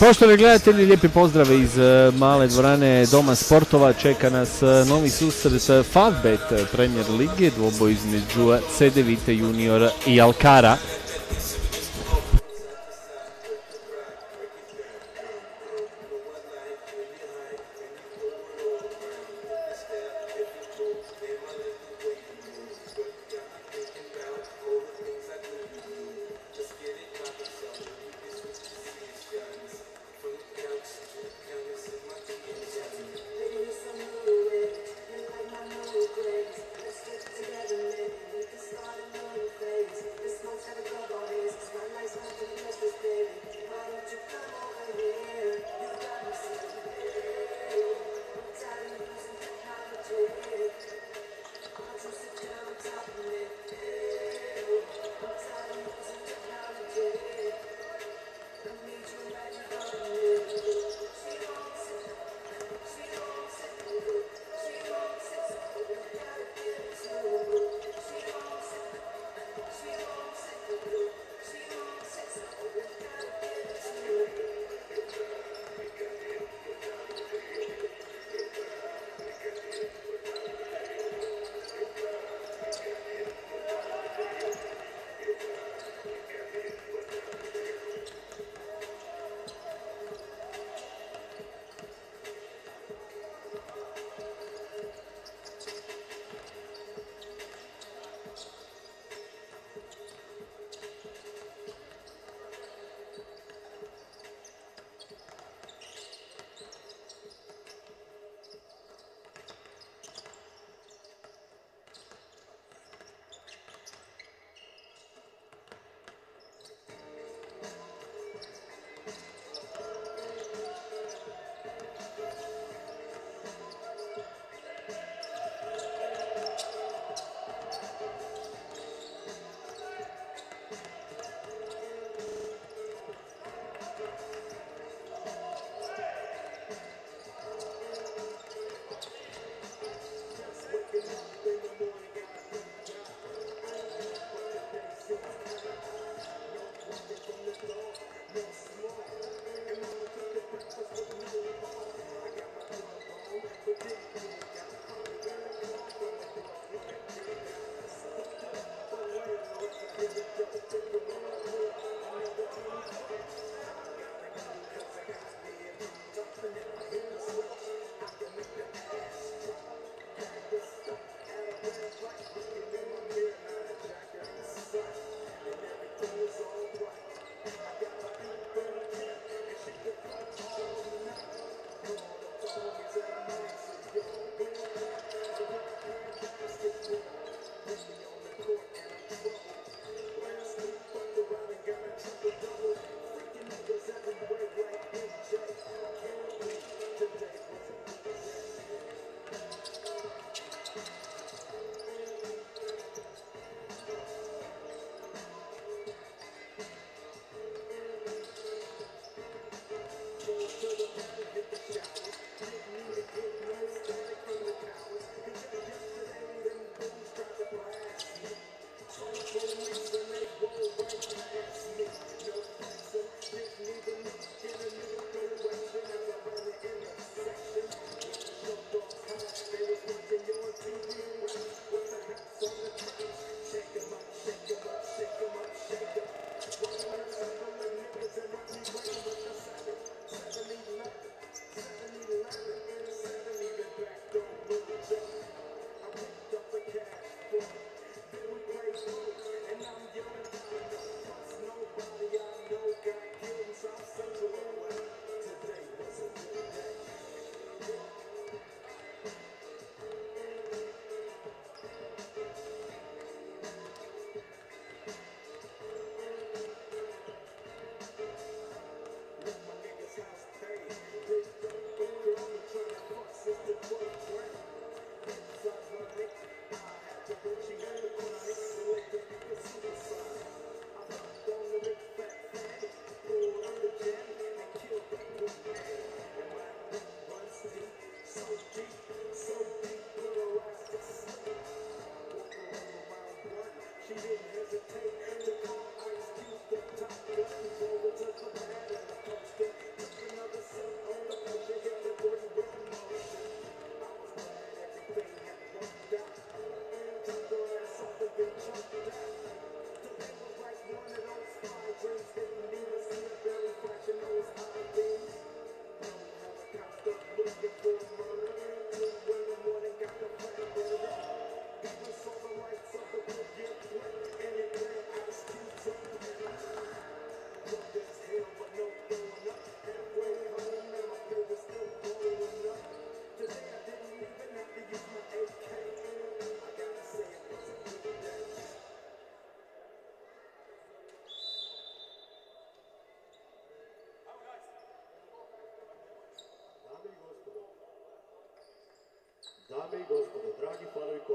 Poštovani gledatelji, lijepi pozdrav iz male dvorane Doma sportova. Čeka nas novi susret Favbet Premier Lige, dvoboj između Cedevite Junior i Alcara.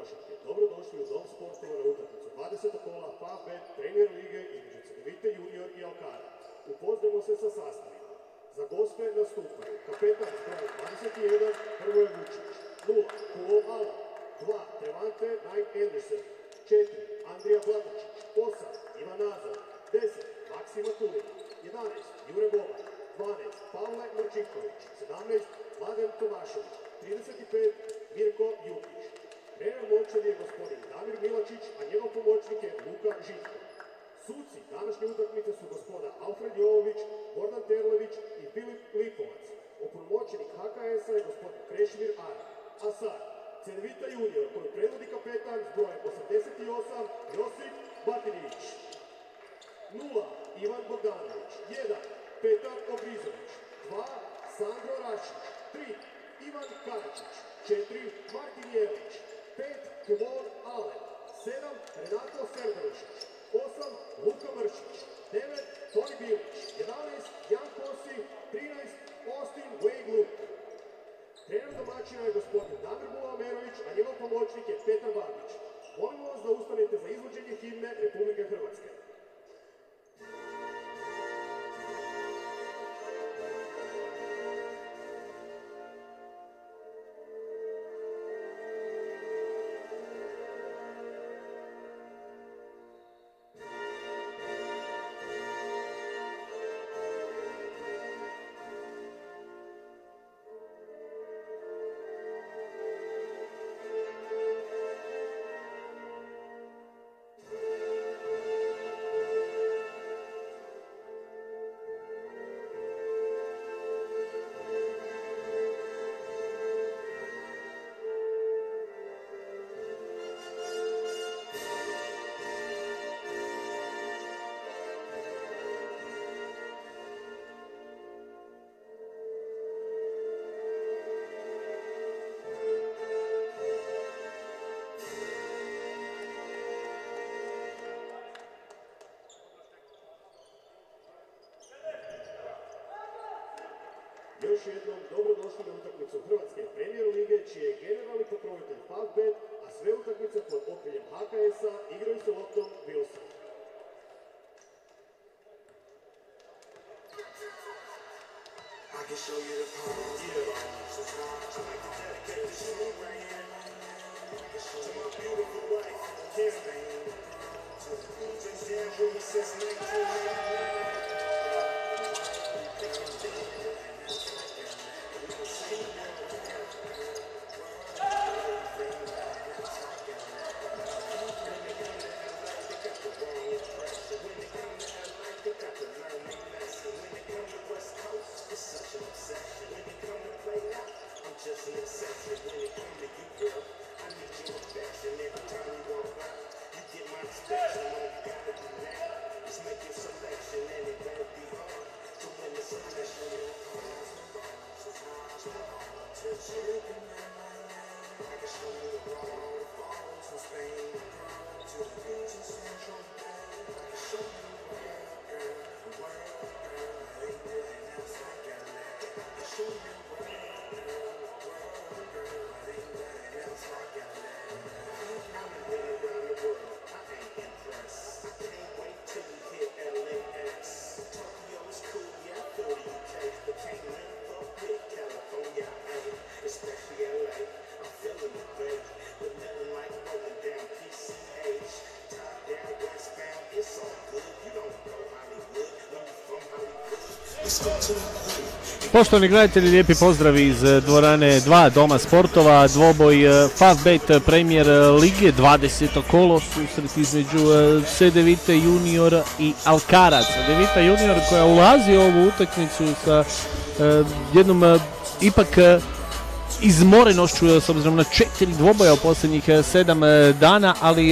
košarke, dobrodošli u Dom sportova na utakmicu 20. kola Favbet Premier Lige između Cedevite Junior i Alcara. Upoznajmo se sa sastavima. Za goste nastupaju kapetan s brojem 21 Hrvoje Vučić, 0 Kuo Ala, 2 Trevante Knight Anderson, 4 Andrija Blatočić, 8 Ivan Nazar, 10 Maksima Kulina, 11 Jure Boban, 12 Pavle Marčinković, 17 Mladen Tomašević, 35 Mirko Jukić. Trener momčadi je gospodin Damir Milačić, a njegov pomoćnik je Luka Žitko. Suci današnje utakmice su gospoda Alfred Jovović, Gordan Terlević i Filip Lipovac. Opunomoćenik HKS-a je gospodin Krešimir Ara. A sad, Cedevita Junior koju predvodi kapetan s brojem 88 Josip Batinić. 0 Ivan Bogdanović, 1 Petar Ogrizović, 2 Sandro Rašić, 3 Ivan Karačić, 4 Martin Jelić, 5 Kevon Alen, 7 Renato Serdarušić, 8 Luka Mršić, 9 Toni Bilić, 11 Jan Kosi, 13 Austin Wade Luke. Trener domaćina je gospodin Damir Bulamerović, a njegov pomoćnik je Petar Babić. Molimo vas da ustanete za izvođenje himne Republike Hrvatske. Još jednom dobrodošli na utakmicu Hrvatske Premier Lige, čiji je generalni pokrovitelj Favbet, a sve utakmice pod okriljem HKS-a igraju se loptom Wilson. Poštovani gledatelji, lijepi pozdrav iz dvorane 2 Doma sportova, dvoboj Favbet Premier Lige, 20. kolo, susret između Cedevite Junior i Alcara. Cedevita Junior koja ulazi u ovu utakmicu sa jednom ipak izmorenošću s obzirom na 4 dvoboja u posljednjih 7 dana, ali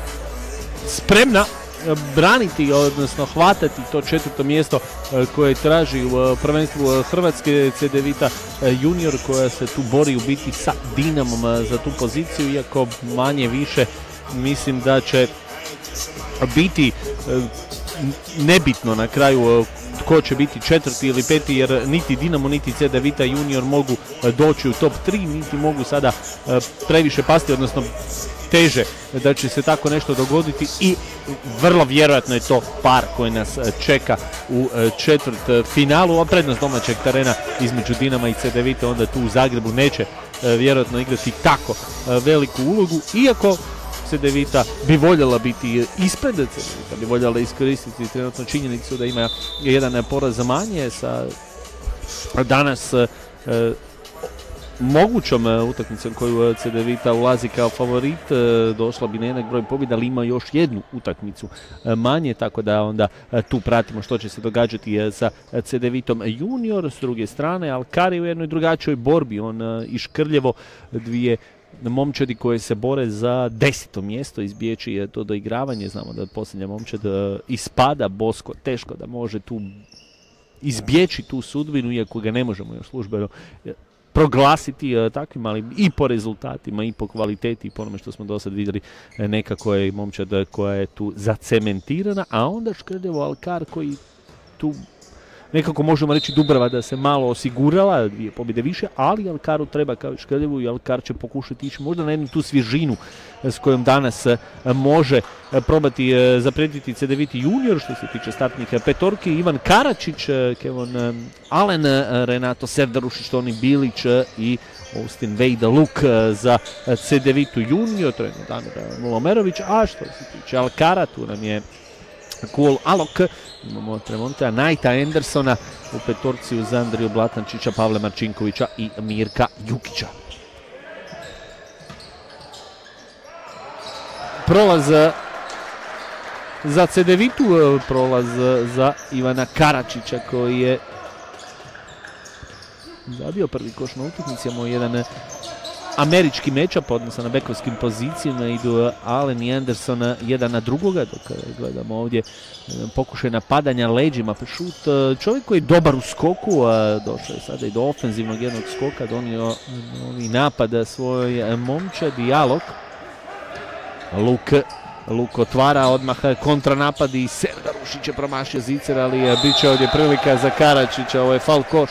spremna braniti, odnosno hvatati to 4. mjesto koje traži u prvenstvu Hrvatske. Cedevita Junior koja se tu bori u biti sa Dinamom za tu poziciju, iako manje više mislim da će biti nebitno na kraju tko će biti 4. ili 5. jer niti Dinamo niti Cedevita Junior mogu doći u top 3, niti mogu sada previše pasti, odnosno teže da će se tako nešto dogoditi i vrlo vjerojatno je to par koji nas čeka u četvrt finalu, a prednost domaćeg terena između Dinama i CDVite onda tu u Zagrebu neće vjerojatno igrati tako veliku ulogu, iako CDVita bi voljela biti ispred, CDVita bi voljela iskoristiti trenutno činjenicu da ima jedan poraz manje sa danas mogućom utakmicom koju CDVita ulazi kao favorit, došla bi na jednak broj pobjeda, ali ima još jednu utakmicu manje, tako da onda tu pratimo što će se događati sa CDVitom junior. S druge strane, Alkari u jednoj drugačijoj borbi, on i Škrljevo, dvije momčadi koje se bore za 10. mjesto, izbjeći to doigravanje. Znamo da posljednja momčad ispada, Bosko teško da može tu izbjeći tu sudbinu, iako ga ne možemo još službeno proglasiti takvim, ali i po rezultatima i po kvaliteti i po onome što smo do sad vidjeli, nekako je momčad koja je tu zacementirana, a onda Škrljevo, Alkar koji tu nekako možemo reći Dubrava da se malo osigurala, 2 pobjede više, ali Alkaru treba kao i Škrljevu i Alkar će pokušati ići možda na jednu tu svježinu s kojom danas može probati zaprijetiti CDViti junior što se tiče startnih petorki. Ivan Karačić, Kevon Alen, Renato Serdarušić, Toni Bilić i Austin Vejda Luk za CDVitu junior, trenutno Damir Mulomerović, a što se tiče Alkara, tu nam je Cool Alok, imamo Tremontea Najta Andersona u petorci uz Andriju Blatančića, Pavle Marčinkovića i Mirka Jukića. Prolaz za CDVitu, prolaz za Ivana Karačića koji je zabio prvi koš na utakmici. Imamo jedan američki matchup, odnosno na bekovskim pozicijama idu Allen i Anderson jedan na drugoga, dok gledamo ovdje pokušaj napadanja leđima, šut, čovjek koji je dobar u skoku, došao je sada i do ofenzivnog jednog skoka, donio novi napad svoj momčad i Alok. Luk otvara odmah kontranapad i Serdarušić je promašio zicer, ali bit će ovdje prilika za Karačića, ovo je faul koš.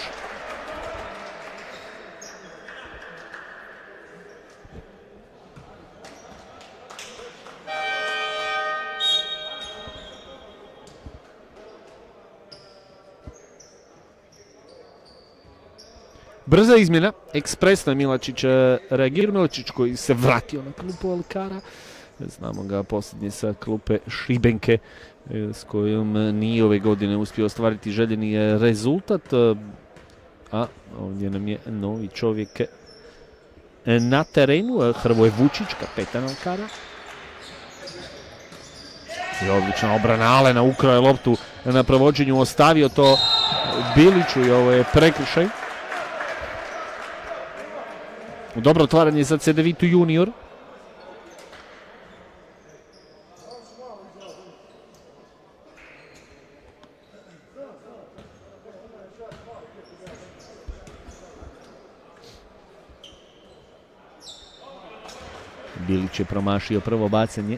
Brza izmjena, ekspresno je Milačić reagirao, Milačić koji se vratio na klupu Alkara. Znamo ga posljednje sa klupe Šibenke s kojom nije ove godine uspio ostvariti željeni rezultat. A ovdje nam je novi čovjek na terenu, Hrvoje Vučić, kapetan Alkara. I odlična obrana Alena, ukrao je loptu na provođenju, ostavio to Biliću i ovo je prekršaj. Dobro otvaranje za CDVitu junior. Bilić je promašio prvo bacanje.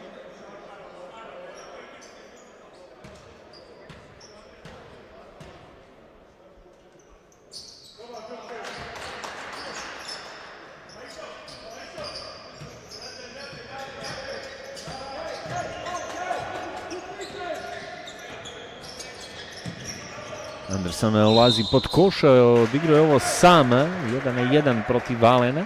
Anderson ulazi pod koš, odigrao je ovo sam, 1-1 protiv Alena.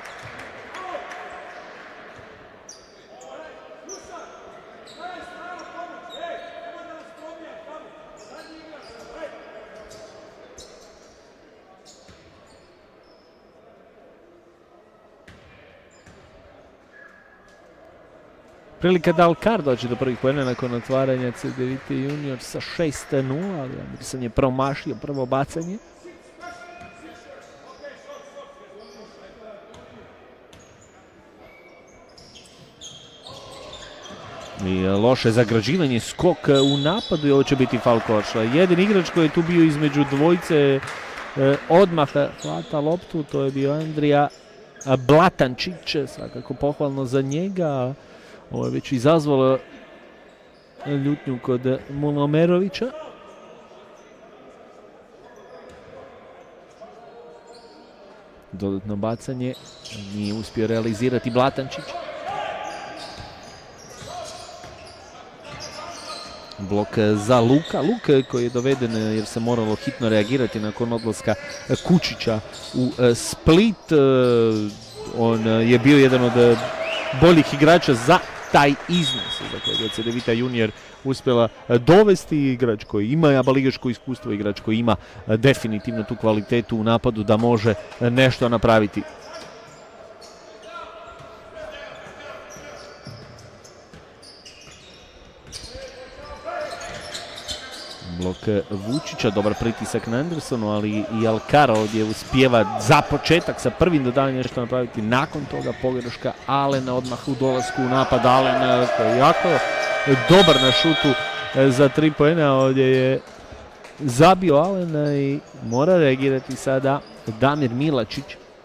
Prilika da Alkar dođe do prvih poena nakon otvaranja CDVite junior sa 6-0, ali Anderson je promašio prvo bacanje. I loše zagrađivanje, skok u napadu i ovo će biti faul koša. Jedan igrač koji je tu bio između dvojice odmah hvata loptu, to je bio Andrija Blatančić, svakako pohvalno za njega. Ovo je već izazvalo ljutnju kod Mulomerovića. Dodatno bacanje nije uspio realizirati Blatančić. blok za Luka koji je doveden jer se moralo hitno reagirati nakon odlaska Kučića u Split. On je bio jedan od boljih igrača za taj iznos za kojeg je Cedevita junior uspjela dovesti. Igrač koji ima abaligaško iskustvo, igrač koji ima definitivno tu kvalitetu u napadu da može nešto napraviti. Blok Vučića, dobar pritisak na Andersonu, ali i Alcara ovdje uspijeva za početak sa prvim dodanjem nešto napraviti. Nakon toga pogreška Alena odmah u dolasku u napad. Alen koji je jako dobar na šutu za 3 poena. Ovdje je zabio Alena i mora reagirati sada Damir Milačić.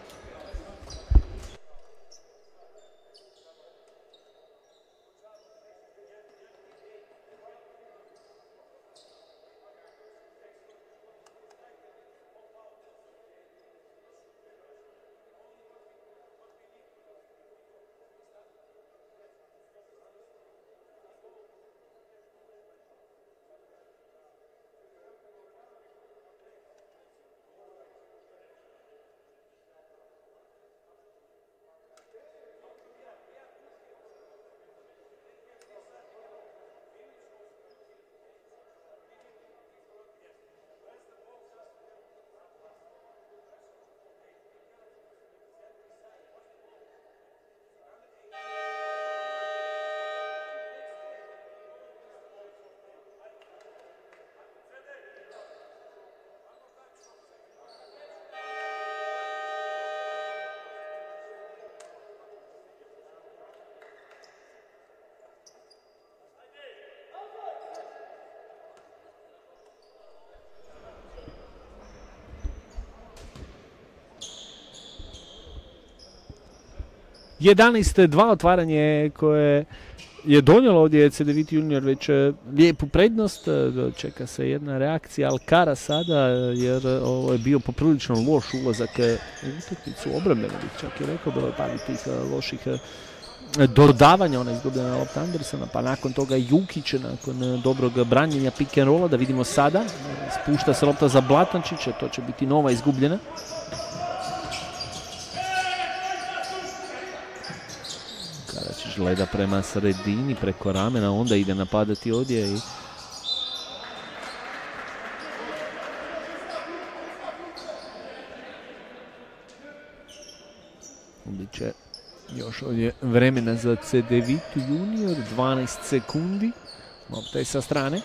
(11:2) otvaranje koje je donijelo ovdje Cedevita junior već lijepu prednost. Čeka se jedna reakcija Alcara sada jer ovo je bio poprilično loš ulazak u utakmicu, obrambeno bih čak i rekao, bilo je par tih loših dodavanja, ona izgubljena lopta Andersona, pa nakon toga Jukić, nakon dobrog branjenja pick and rolla, da vidimo sada, spušta se lopta za Blatančića, to će biti nova izgubljena. Karačić gleda prema sredini, preko ramena, onda ide napadati ovdje i bit će još ovdje vremena za Cedevitu junior, 12 sekundi, lopta je sa strane.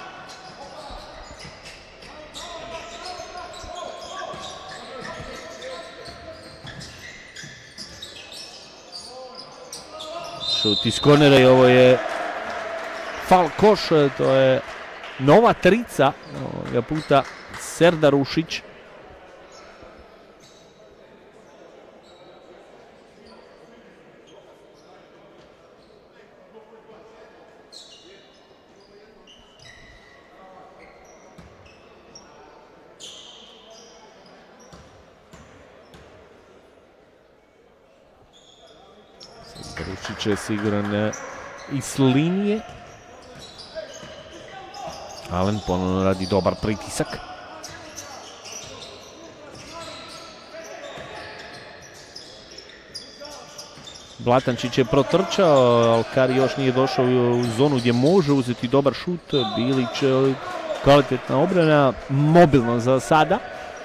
Šut iz kornera i ovo je faul koš, to je nova trica, ovoga puta Serdar Ušić. Rušić je siguran iz linije. Alen ponovno radi dobar pritisak. Blatančić je protrčao, Alcari još nije došao u zonu gdje može uzeti dobar šut. Bilić, kvalitetna obrana, mobilno za sada.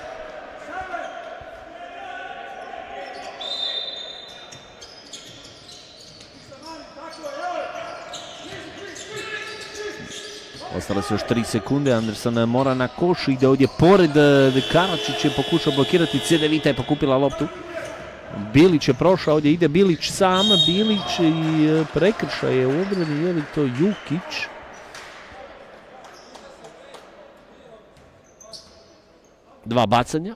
Ostale su još 3 sekunde, Anderson mora na koš, ide ovdje pored Karačić je pokušao blokirati, Cedevita je pokupila loptu. Bilić je prošao, ovdje ide Bilić sam, Bilić i prekršaj je u obrani, je li to Jukić? Dva bacanja.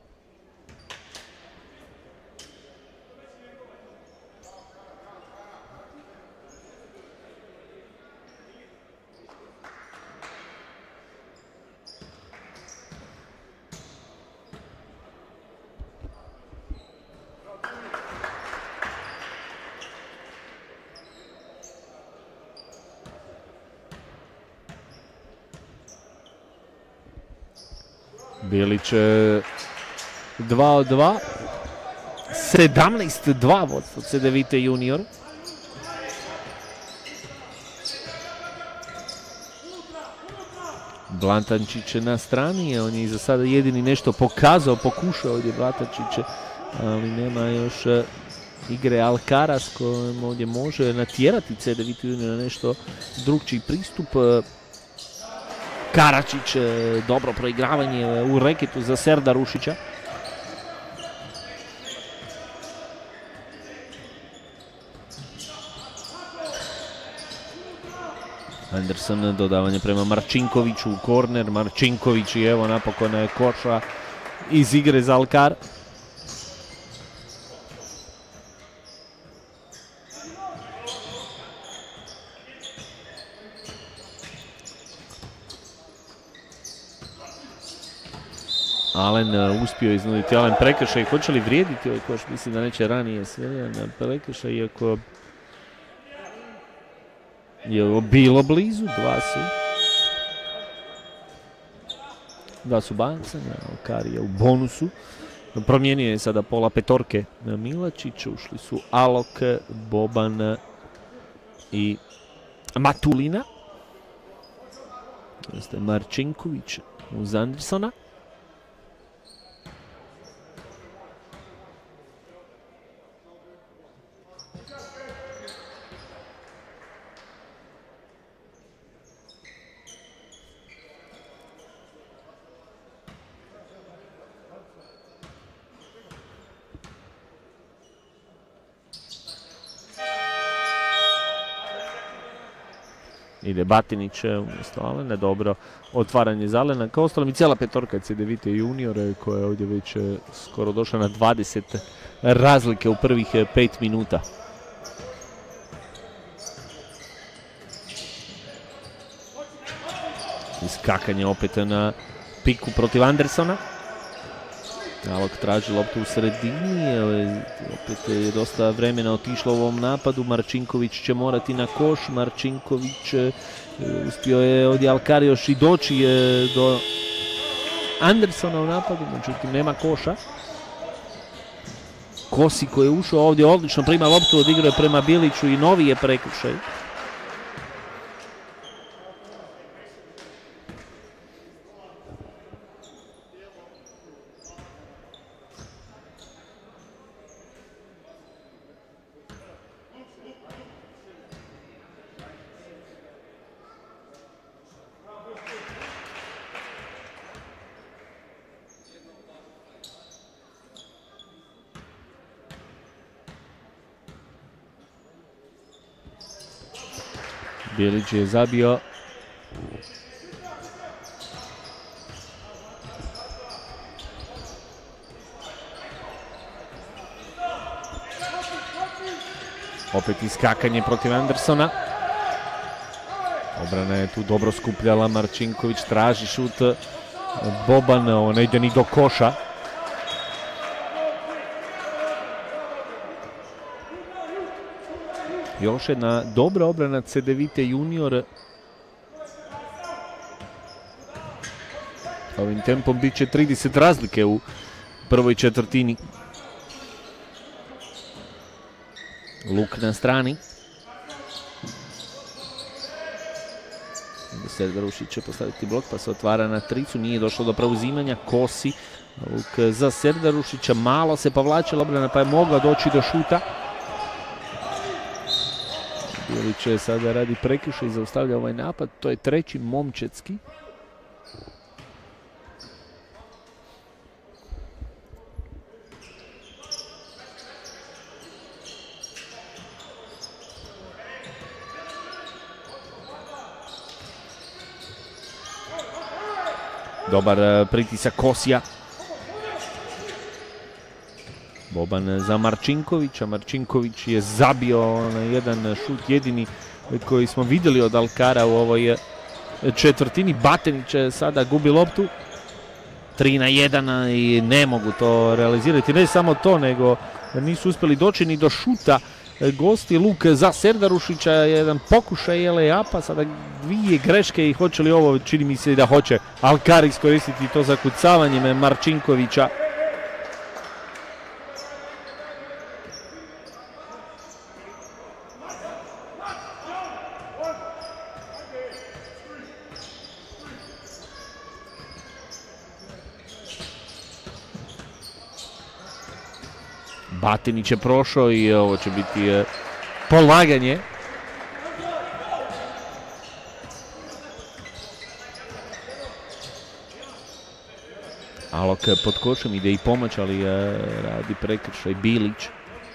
Bilić 2 od 2. 17-2 vodstvo Cedevite junior. Blatančić na strani, on je za sada jedini nešto pokazao, pokušao ovdje Blatančić, ali nema još igre Alcaraz kojom ovdje može natjerati Cedevite junior na nešto drugčiji pristup. Karačić, dobro proigravanje u reketu za Serdarušića. Anderson, dodavanje prema Marčinkoviću u korner, Marčinković i evo napokon je koša iz igre za Alcar. Alen uspio iznuditi, Alen prekršaj, hoće li vrijediti ovaj koš, mislim da neće ranije sve na prekršaj, iako je bilo blizu, dva su bacanja, Alcar je u bonusu. Promijenio je sada pola petorke na Milačić, ušli su Alok, Boban i Matulina. Ostaje Marčinković uz Andersona. Ide Batinić umjesto Alena, dobro otvaranje za Alena. Kao ostalo mi cijela petorka Cedevite junior koja je ovdje već skoro došla na 20 razlike u prvih 5 minuta. Iskakanje opet na piku protiv Andersona. Alok traži loptu u sredini, opet je dosta vremena otišlo u ovom napadu, Marčinković će morati na koš, Marčinković uspio je od Alcar još i doći do Andersona u napadu, međutim nema koša. Kosi koji je ušao ovdje odlično prima loptu, odigrao je prema Biliću i novi je prekršaj. Bilić je zabio. Opet iskakanje protiv Andersona. Obrana je tu dobro skupljala, Marčinković traži šut. Boban, on ne ide ni do koša. Još jedna dobra obrana Cedevite junior. Ovim tempom bit će 30 razlike u prvoj četvrtini. Luk na strani. Serdarušić će postaviti blok pa se otvara na tricu. Nije došlo do preuzimanja. Kosi. Luk za Serdarušića. Malo se povlačila obrana pa je mogla doći do šuta. Bilić je sada radi prekršaj i zaustavlja ovaj napad. To je treći Momčetski. Dobar pritisak Kosija. Boban za Marčinkovića. Marčinković je zabio na jedan šut jedini koji smo vidjeli od Alcara u ovoj četvrtini. Batinić sada gubi loptu. 3-1 i ne mogu to realizirati. Ne samo to, nego nisu uspjeli doći ni do šuta gosti. Luk za Serdarušića, jedan pokušaj layupa, sada dvije greške i hoće li ovo, čini mi se da hoće Alkar iskoristiti to zakucavanjem Marčinkovića. Batinić je prošao i ovo će biti polaganje. Alok pod košem ide i pomoć, ali radi prekršaj Bilić.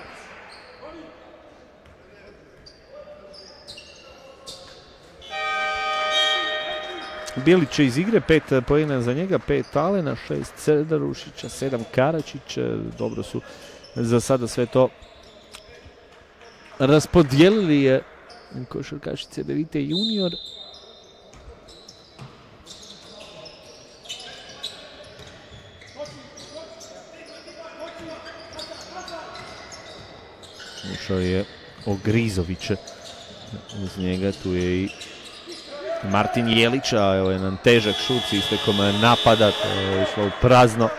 Bilić iz igre, 5 poena za njega, 5 Alena, 6 Serdarušića, 7 Karačić. Dobro su za sada sve to raspodijelili košarkaši Cedevite junior. Ušao je Ogrizović uz njega, tu je i Martin Jelić, a evo jedan težak šut s istekom napada, to je išlo u prazno.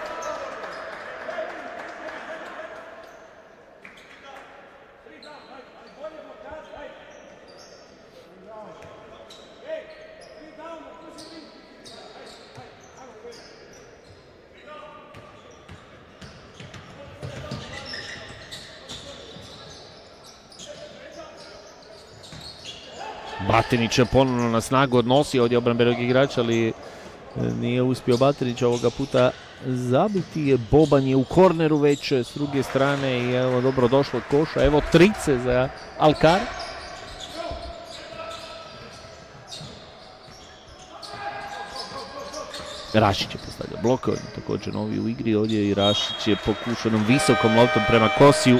Batinić je ponovno na snagu odnosio ovdje obrambenog igrača, ali nije uspio Batinić ovoga puta zabiti. Boban je u korneru već s druge strane i evo dobro došlo od koša. Evo trice za Alkar. Rašić je postavlja blok, on je također novi u igri ovdje i Rašić je pokušanom visokom loptom prema Kosiju.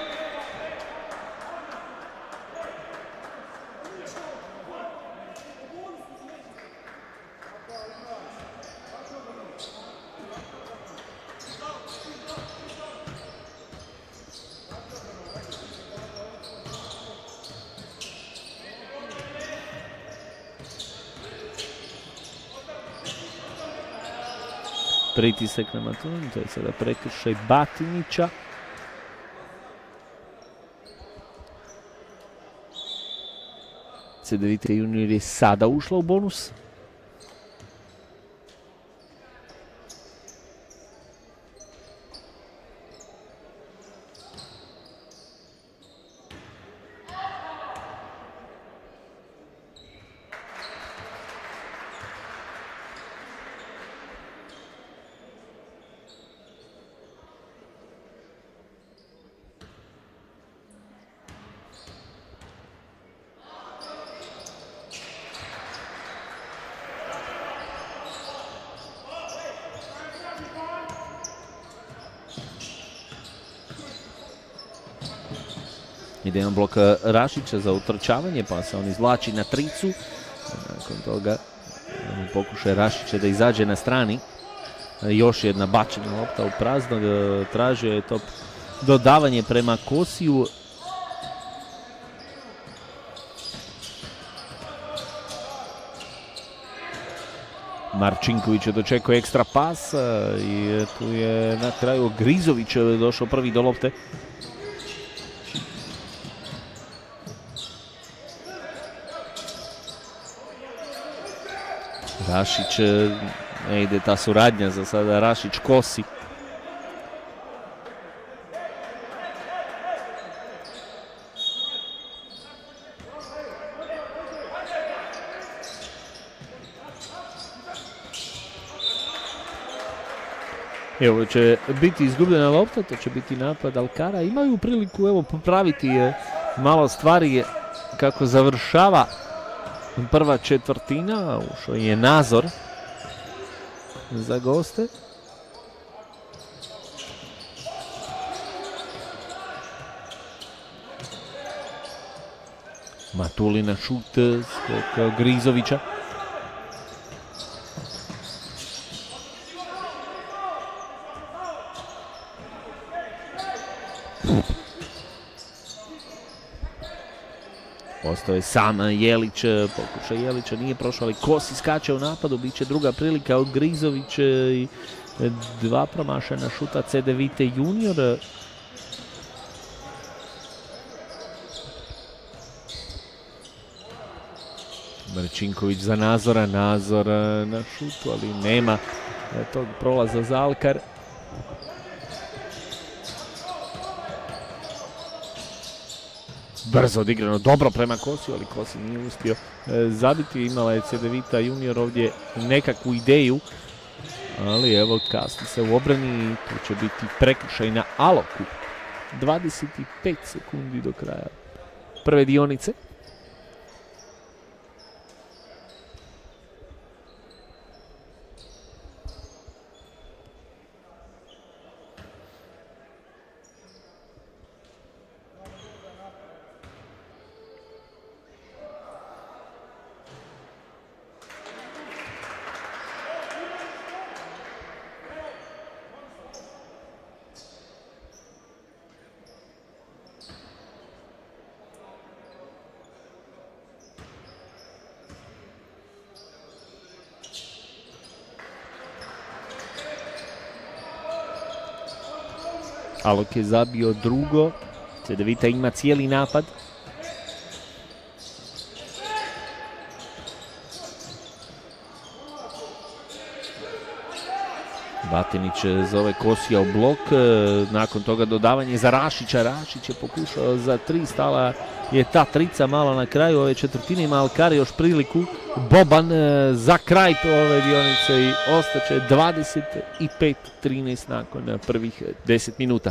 Pritisak na Matulin, to je sada prekršaj Batinića. Cedevita junior je sada ušla u bonus. Ide jedan blok Rašića za utrčavanje, pa se on izvlači na tricu. Nakon toga pokušaj Rašića da izađe na strani. Još jedna bačena lopta u prazno, tražio je to dodavanje prema Kosiju. Marčinković je dočekao ekstra pas i tu je na kraju Grizović došao prvi do lopte. Rašić, ne ide ta suradnja za sada, Rašić Kosi. Evo će biti izgubljena lopta, to će biti napad Alkara. Imaju priliku evo popraviti malo stvari kako završava prva četvrtina. Ušao je Nazor za goste. Matulina šut skok Grizovića. Ostao je sam Jelić, pokušaj Jelića nije prošao, ali Kosi skače u napadu, bit će druga prilika od Grizović i 2 promašena šuta CDVita junior. Marčinković za Nazora, Nazor na šutu, ali nema tog prolaza za Alkar. Brzo odigrano, dobro prema Kosiju, ali Kosi nije uspio zabiti. Imala je CDVita junior ovdje nekakvu ideju, ali evo kasni se u obrani i to će biti prekršaj na Aloku. 25 sekundi do kraja prve dionice. Alok je zabio drugo, CDVita ima cijeli napad. Batinić zove Kosija u blok, nakon toga dodavanje za Rašića. Rašić je pokušao za 3, stala je ta trica malo na kraju ove četvrtine, ima Alkar još priliku. Boban za kraj ove dionice i ostaće 25-13 nakon prvih 10 minuta.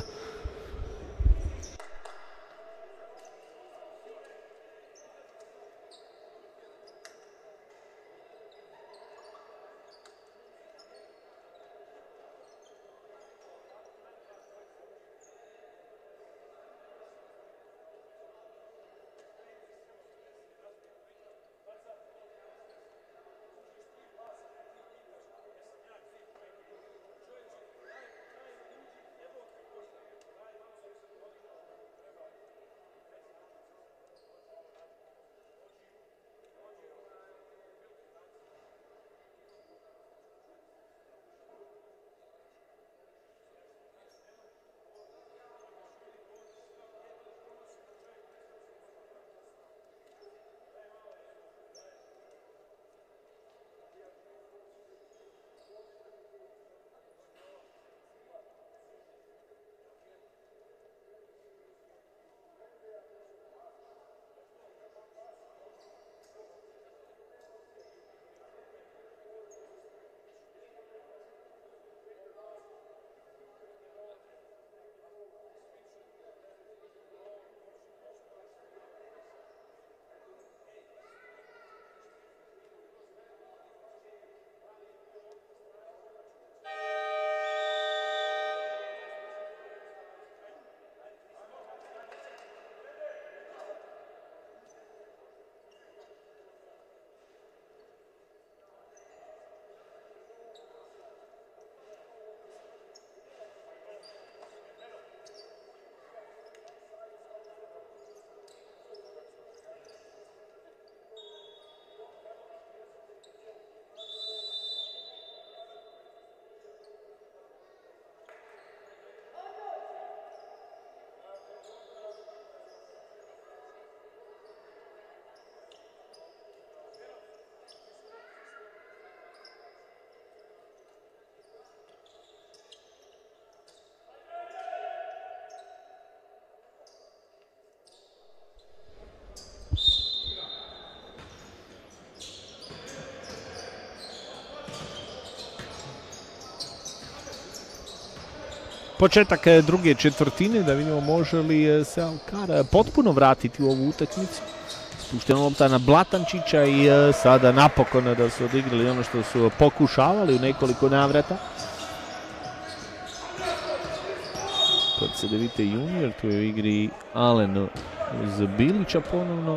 Početak druge četvrtine, da vidimo može li se Alkar potpuno vratiti u ovu utakmicu. Spuštena lopta na Blatančića i sada napokon da su odigrali ono što su pokušavali u nekoliko navrata. Kod CDVita junior, tu je u igri Alen uz Bilića ponovno.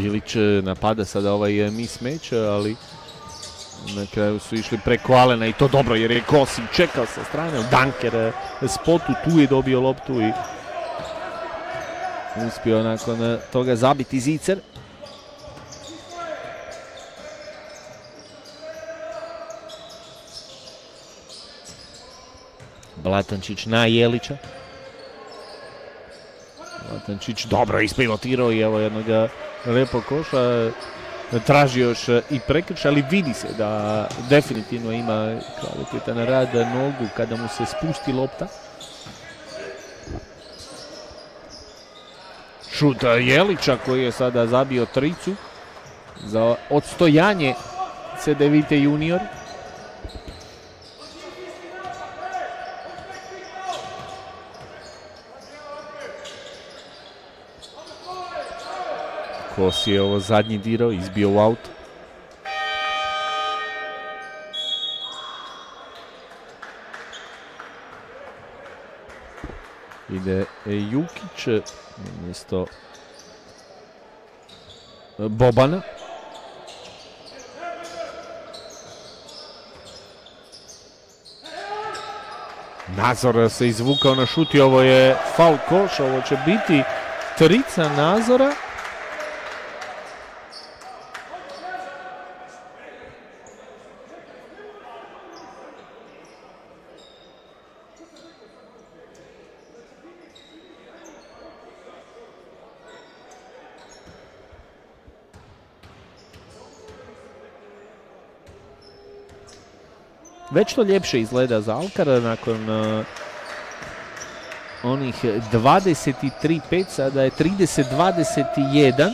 Bilić napada sada ovaj mismatch, ali na kraju su išli preko Alena i to dobro jer je Kosim čekao sa strane. Danker spotu, tu je dobio loptu i uspio nakon toga zabiti zicer. Blatančić na Jelića. Blatančić dobro ispilotirao i evo jednog lijepog koša. Traži još i prekršaj, ali vidi se da definitivno ima kvalitetan rad nogu kada mu se spusti lopta. Šut Jelića koji je sada zabio tricu za odstojanje Cedevite junior. Kos je ovo zadnji dirao, izbio u aut. Ide Jukić umjesto Bobana. Nazor se izvukao na šut i ovo je faul koš, ovo će biti trica Nazora. Već to ljepše izgleda za Alkara nakon onih 23-5, sada je 30-21.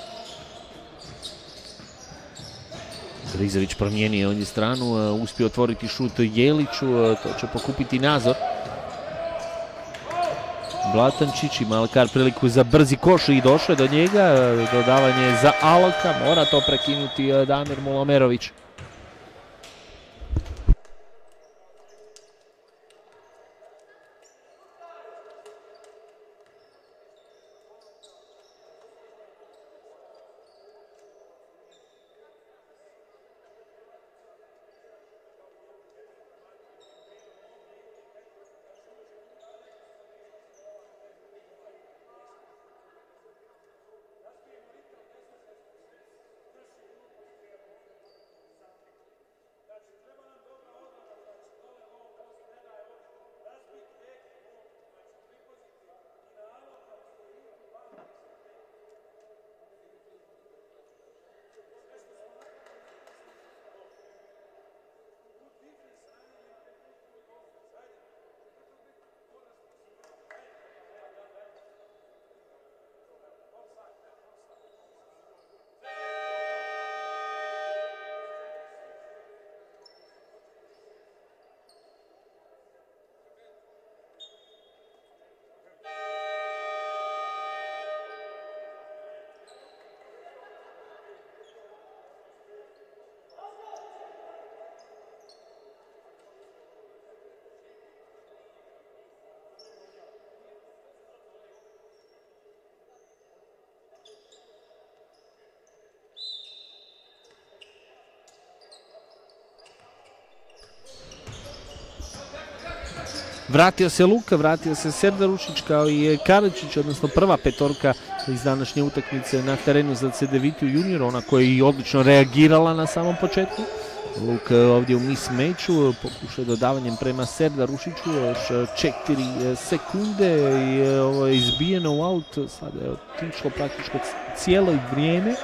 Grizović promijenio ovdje stranu, uspio otvoriti šut Jeliću, to će pokupiti Nazor. Blatančić ima Alkar priliku za brzi koš i došao je do njega, dodavanje za Alka, mora to prekinuti Damir Mulomerović. Vratio se Luka, vratio se Serdarušić kao i Karačić, odnosno prva petorka iz današnje utakmice na terenu za Cedevitu junior, ona koja je i odlično reagirala na samom početku. Luka ovdje u mismatchu, pokušao dodavanjem prema Serdarušiću, još 4 sekunde i ovo je izbijeno u aut, sada je otišlo praktičko cijelo vrijeme.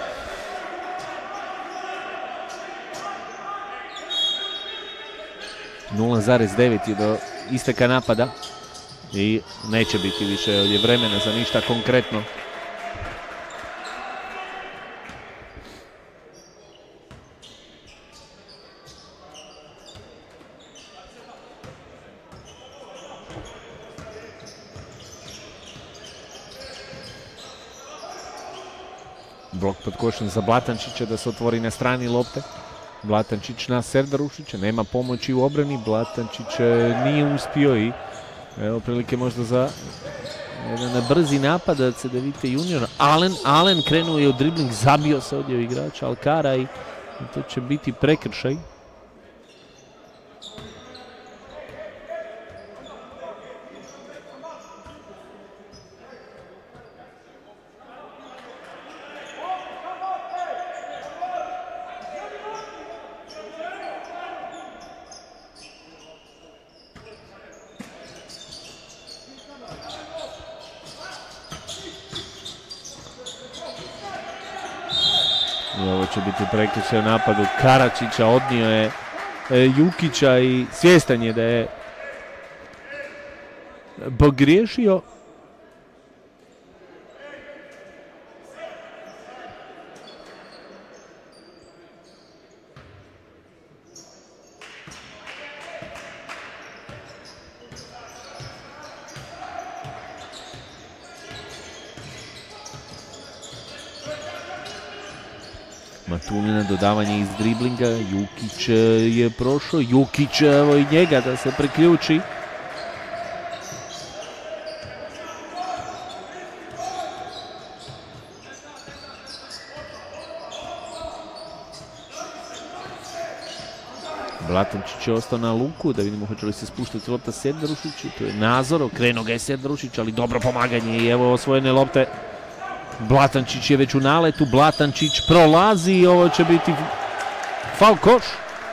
(0,9) je do isteka napada i neće biti više ovdje vremena za ništa konkretno. Blok pod košem za Blatančića da se otvori na strani lopte. Blatančić na Serdarušića, nema pomoći u obrani, Blatančić nije uspio i evo prilike možda za Jedan brzi napad CDVita Junior. Allen krenuo je u dribling, zabio se ovdje igrač Alcara i to će biti prekršaj. I ovo će biti prekršaj u napadu Karačića, odnio je Jukića i svjestan je da je pogriješio. Matulina, dodavanje iz driblinga, Jukić je prošao, Jukić, evo i njega da se priključi. Blatančić je ostao na luku, da vidimo hoće li se spuštati lopta Sedrušić, to je Nazor, okrenuo ga je Sedrušić, ali dobro pomaganje i evo osvojene lopte. Blatančić je već u naletu, Blatančić prolazi i ovo će biti faul koš.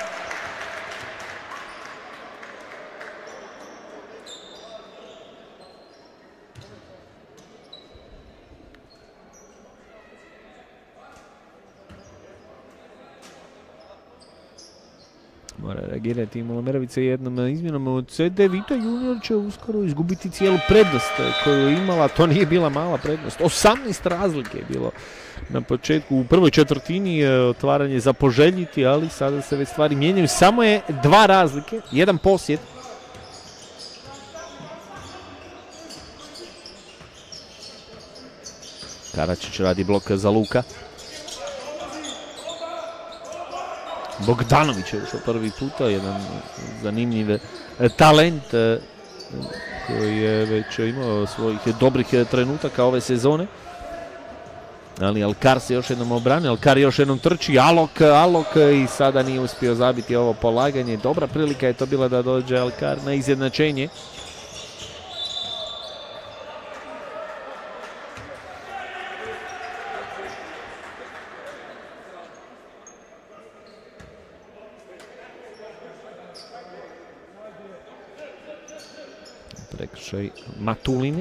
Mora reagirati Malomerovica jednom izmjenom. CDVita Junior će uskoro izgubiti cijelu prednost koju je imala. To nije bila mala prednost. 18 razlike je bilo na početku. U prvoj četvrtini otvaranje za poželjiti, ali sada se već stvari mijenjaju. Samo je 2 razlike, 1 posjed. Karačić radi blok za Luka. Bogdanović je ušao prvi puta, jedan zanimljiv talent koji je već imao svojih dobrih trenutaka ove sezone. Ali Alcar se još jednom obrani, Alcar još jednom trči, Alok i sada nije uspio zabiti ovo polaganje. Dobra prilika je to bila da dođe Alcar na izjednačenje. Prekršaj Matuline.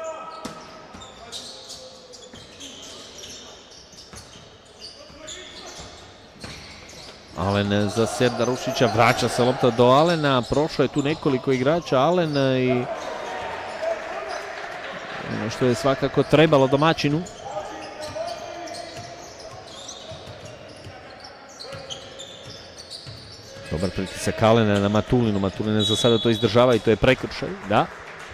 Alen za Serdarušića, vraća se lopta do Alena, prošlo je tu nekoliko igrača, Alen i ono što je svakako trebalo domaćinu. Dobar pritisak Alena na Matulinu, Matulina za sada to izdržava i to je prekršaj, da.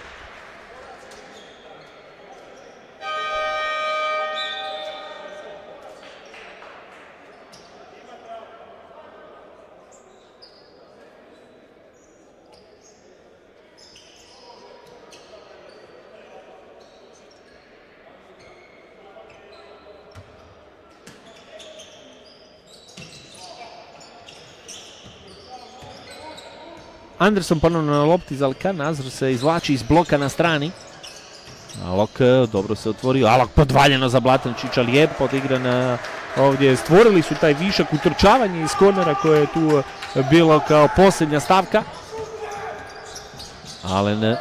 Anderson ponovno na lopti za Alcar, Nazor se izvlači iz bloka na strani. Alok dobro se otvorio, Alok podvaljeno za Blatančića, lijepo odigran ovdje. Stvorili su taj višak, utrčavanje iz kornera koje je tu bilo kao posljednja stavka. Alen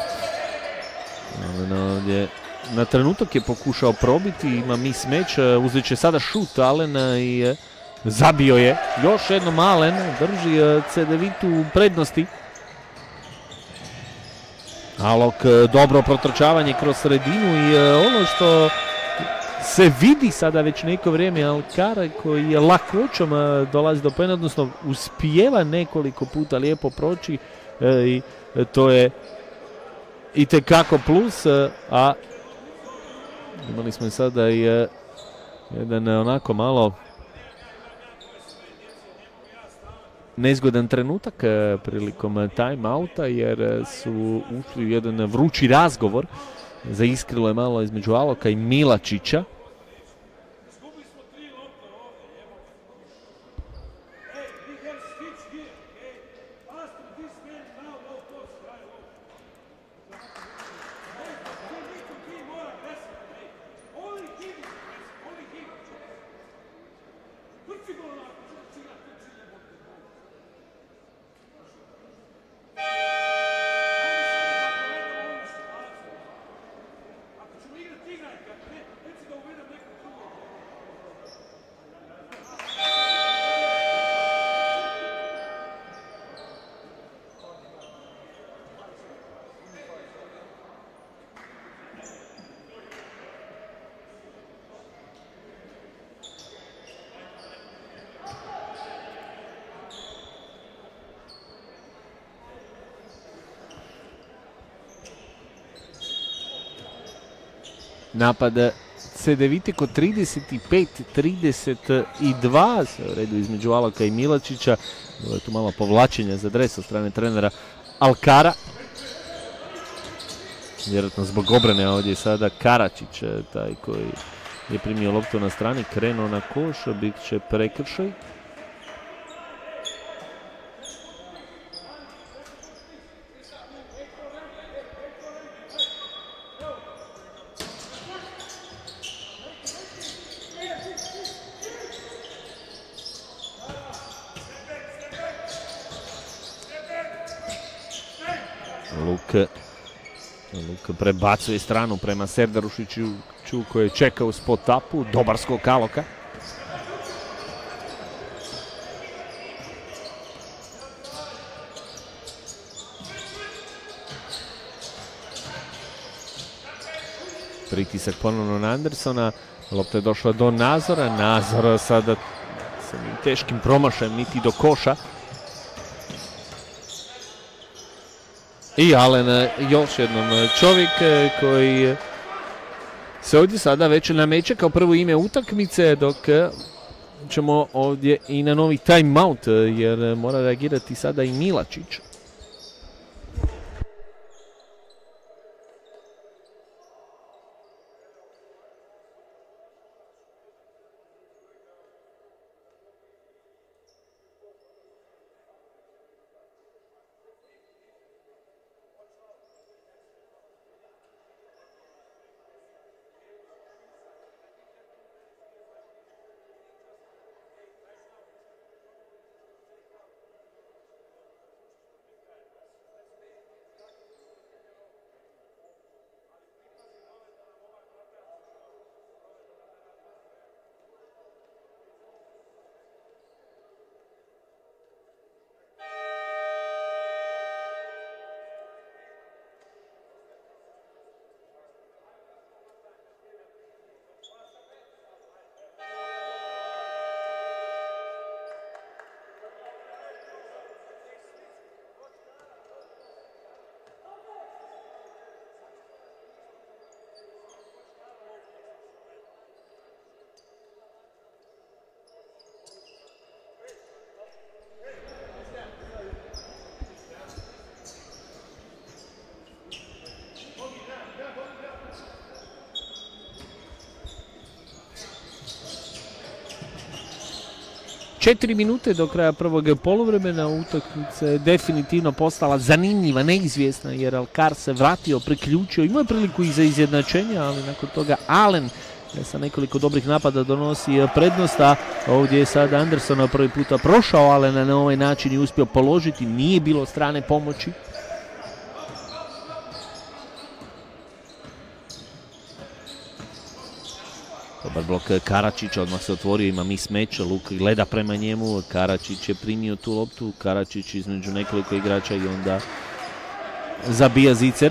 ovdje na trenutak je pokušao probiti, ima mismatch, uzet će sada šut Alen i zabio je. Još jednom Alen drži CDVitu u prednosti. Alok, dobro protrčavanje kroz sredinu i ono što se vidi sada već neko vrijeme, Alcara koji je lakoćom dolazi do pojena, odnosno uspijeva nekoliko puta lijepo proći i to je itekako plus, a imali smo i sada i jedan onako malo nezgodan trenutak prilikom time-outa jer su ušli u jedan vrući razgovor Zaiskrilo je malo između Aloka i Milačića. Napad Cedevite kod 35-32 se u redu između Aloka i Milačića. Bilo je tu malo povlačenja za dres od strane trenera Alkara. Vjerojatno zbog obrane ovdje je sada Karačić, taj koji je primio loptu na strani, krenuo na koš, bit će prekršaj. Luk prebacuje stranu prema Serdarušiću koji je čekao u spot-upu. Dobar skok Aloka. Pritisak ponovno na Andersona. Lopta je došla do Nazora. Nazor sada sa teškim promašajem niti do koša. I Alen još jednom čovjek koji se ovdje sada već nameće kao prvo ime utakmice, dok ćemo ovdje i na novi timeout jer mora reagirati sada i Milačić. Četiri minute do kraja prvog poluvremena. Utakmica je definitivno postala zanimljiva, neizvjesna jer Alkar se vratio, priključio, imao je priliku i za izjednačenje, ali nakon toga Alen sa nekoliko dobrih napada donosi prednost, a ovdje je sada Anderson prvi puta prošao Alena na ovaj način i uspio položiti, nije bilo strane pomoći. Dobar blok Karačića, odmah se otvorio, ima mismatch, Luk gleda prema njemu, Karačić je primio tu loptu, Karačić između nekoliko igrača i onda zabija zicer.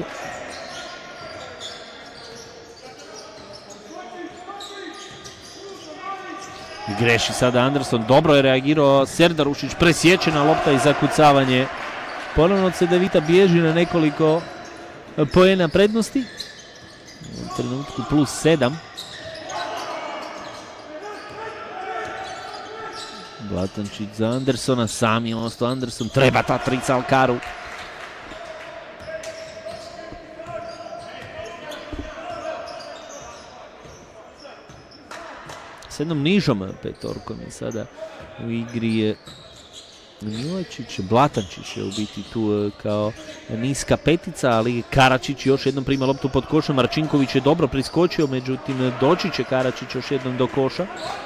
Greši sada Anderson, dobro je reagirao Serdarušić, presječena lopta i zakucavanje. Ponovno Cedevita bježi na nekoliko poena prednosti. U trenutku +7. Blatančić za Andersona, sam je ostao Anderson, treba ta trica Alkaru. s jednom nižom petorkom je sada u igri je Milečić, Blatančić je u biti tu kao niska petica, ali Karačić još jednom prima loptu pod košom, Marčinković je dobro priskočio, međutim doći će Karačić još jednom do koša.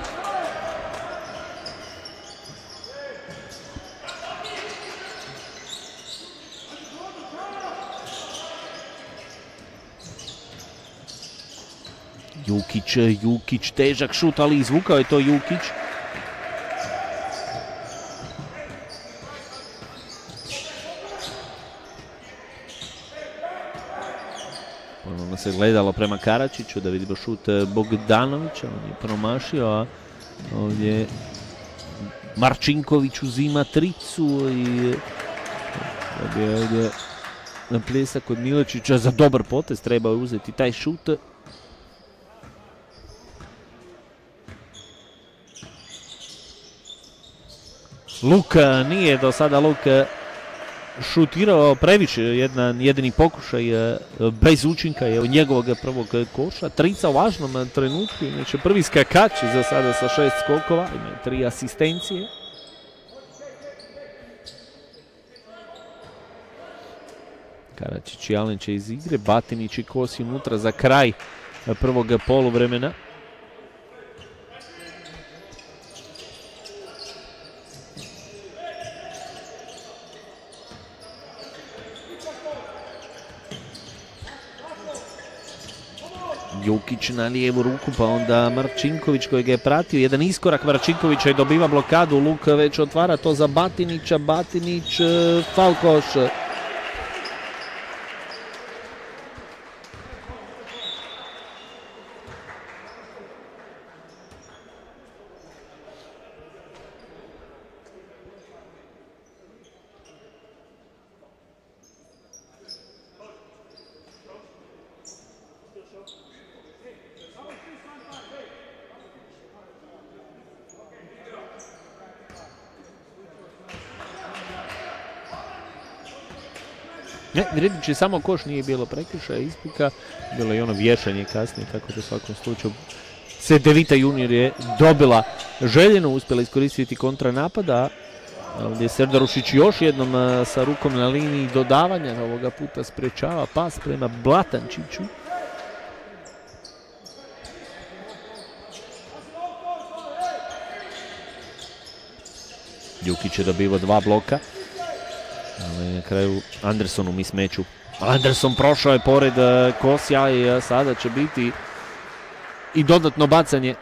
Jukić, težak šut, ali izvukao je to Jukić. Ponovno se gledalo prema Karačiću, da vidimo šut Bogdanovića, on je promašio, a ovdje Marčinković uzima tricu i dobije ovdje na pljesak od Milečića za dobar potez, treba uzeti taj šut. Luka nije do sada šutirao previše, jedini pokušaj bez učinka je od njegovog prvog koša. Trica u važnom trenutku, inače prvi skakač za sada sa 6 skokova, ima 3 asistencije. Karačić i Alen će iz igre, Batinić i Kosi unutra za kraj prvog poluvremena. Jukić na lijevu ruku, pa onda Marčinković koji ga je pratio. Jedan iskorak Marčinkovića i dobiva blokadu. Luka već otvara to za Batinića. Batinić, Falkoš. Ne, Gredić samo koš, nije bilo prekršaja, isprika, bilo je ono vješanje kasnije, tako da u svakom slučaju Cedevita junior je dobila željeno, uspjela iskoristiti kontranapada. Ovdje je Serdarušić još jednom sa rukom na liniji dodavanja, ovoga puta sprečava pas prema Blatančiću. Jukić je dobivao 2 bloka. Ali na kraju Andersonu mi smeću. Anderson prošao je pored Kosija i sada će biti i dodatno bacanje.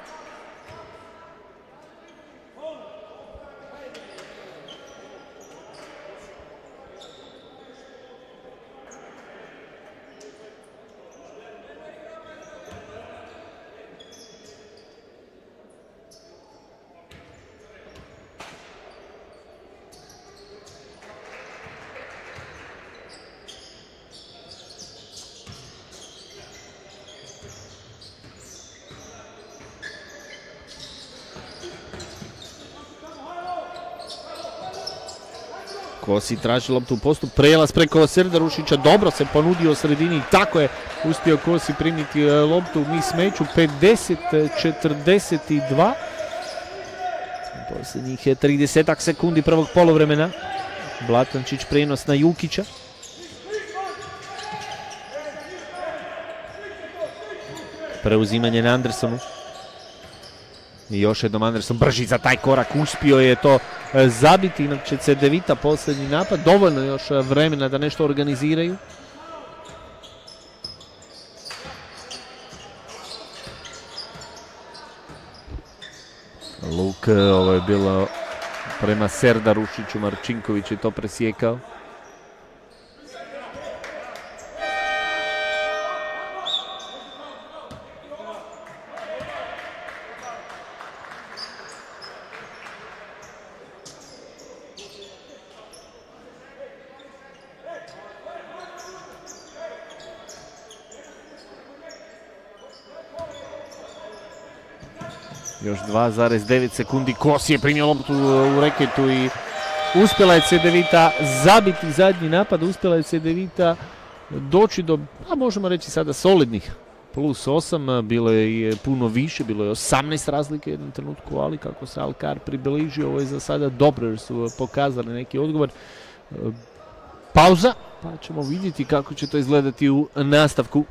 Kosi traži loptu u postup, prijelaz preko Serdarušića, dobro se ponudio u sredini i tako je uspio Kosi primiti loptu, mi smeću 50-42. Posljednjih je 30 sekundi prvog poluvremena. Blatančić prijenos na Jukića. Preuzimanje na Andersonu. I još jednom Anderson brži za taj korak, uspio je to zabiti, inače Cedevita posljednji napad, dovoljno još vremena da nešto organiziraju. Luk, ovo je bilo prema Serdarušiću, Marčinković je to presjekao. Još 2,9 sekundi, Kosi je primio loptu u reketu i uspjela je Cedevita zabiti zadnji napad, uspjela je Cedevita doći do, a možemo reći sada, solidnih plus 8, bilo je puno više, bilo je 18 razlike u jednom trenutku, ali kako se Alcar približio, ovo je za sada dobro jer su pokazali neki odgovor. Pauza, pa ćemo vidjeti kako će to izgledati u nastavku.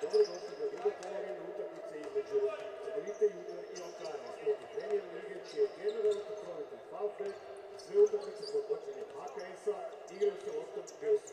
Dobrodošli na drugo polovinu utakmice između Cedevite Junior i Alcara iz sportne premijer lige, čiji je generalni pokrovitelj Falfe. Sve utakmice pod vođenjem HKS-a igraju se loptom Wilson.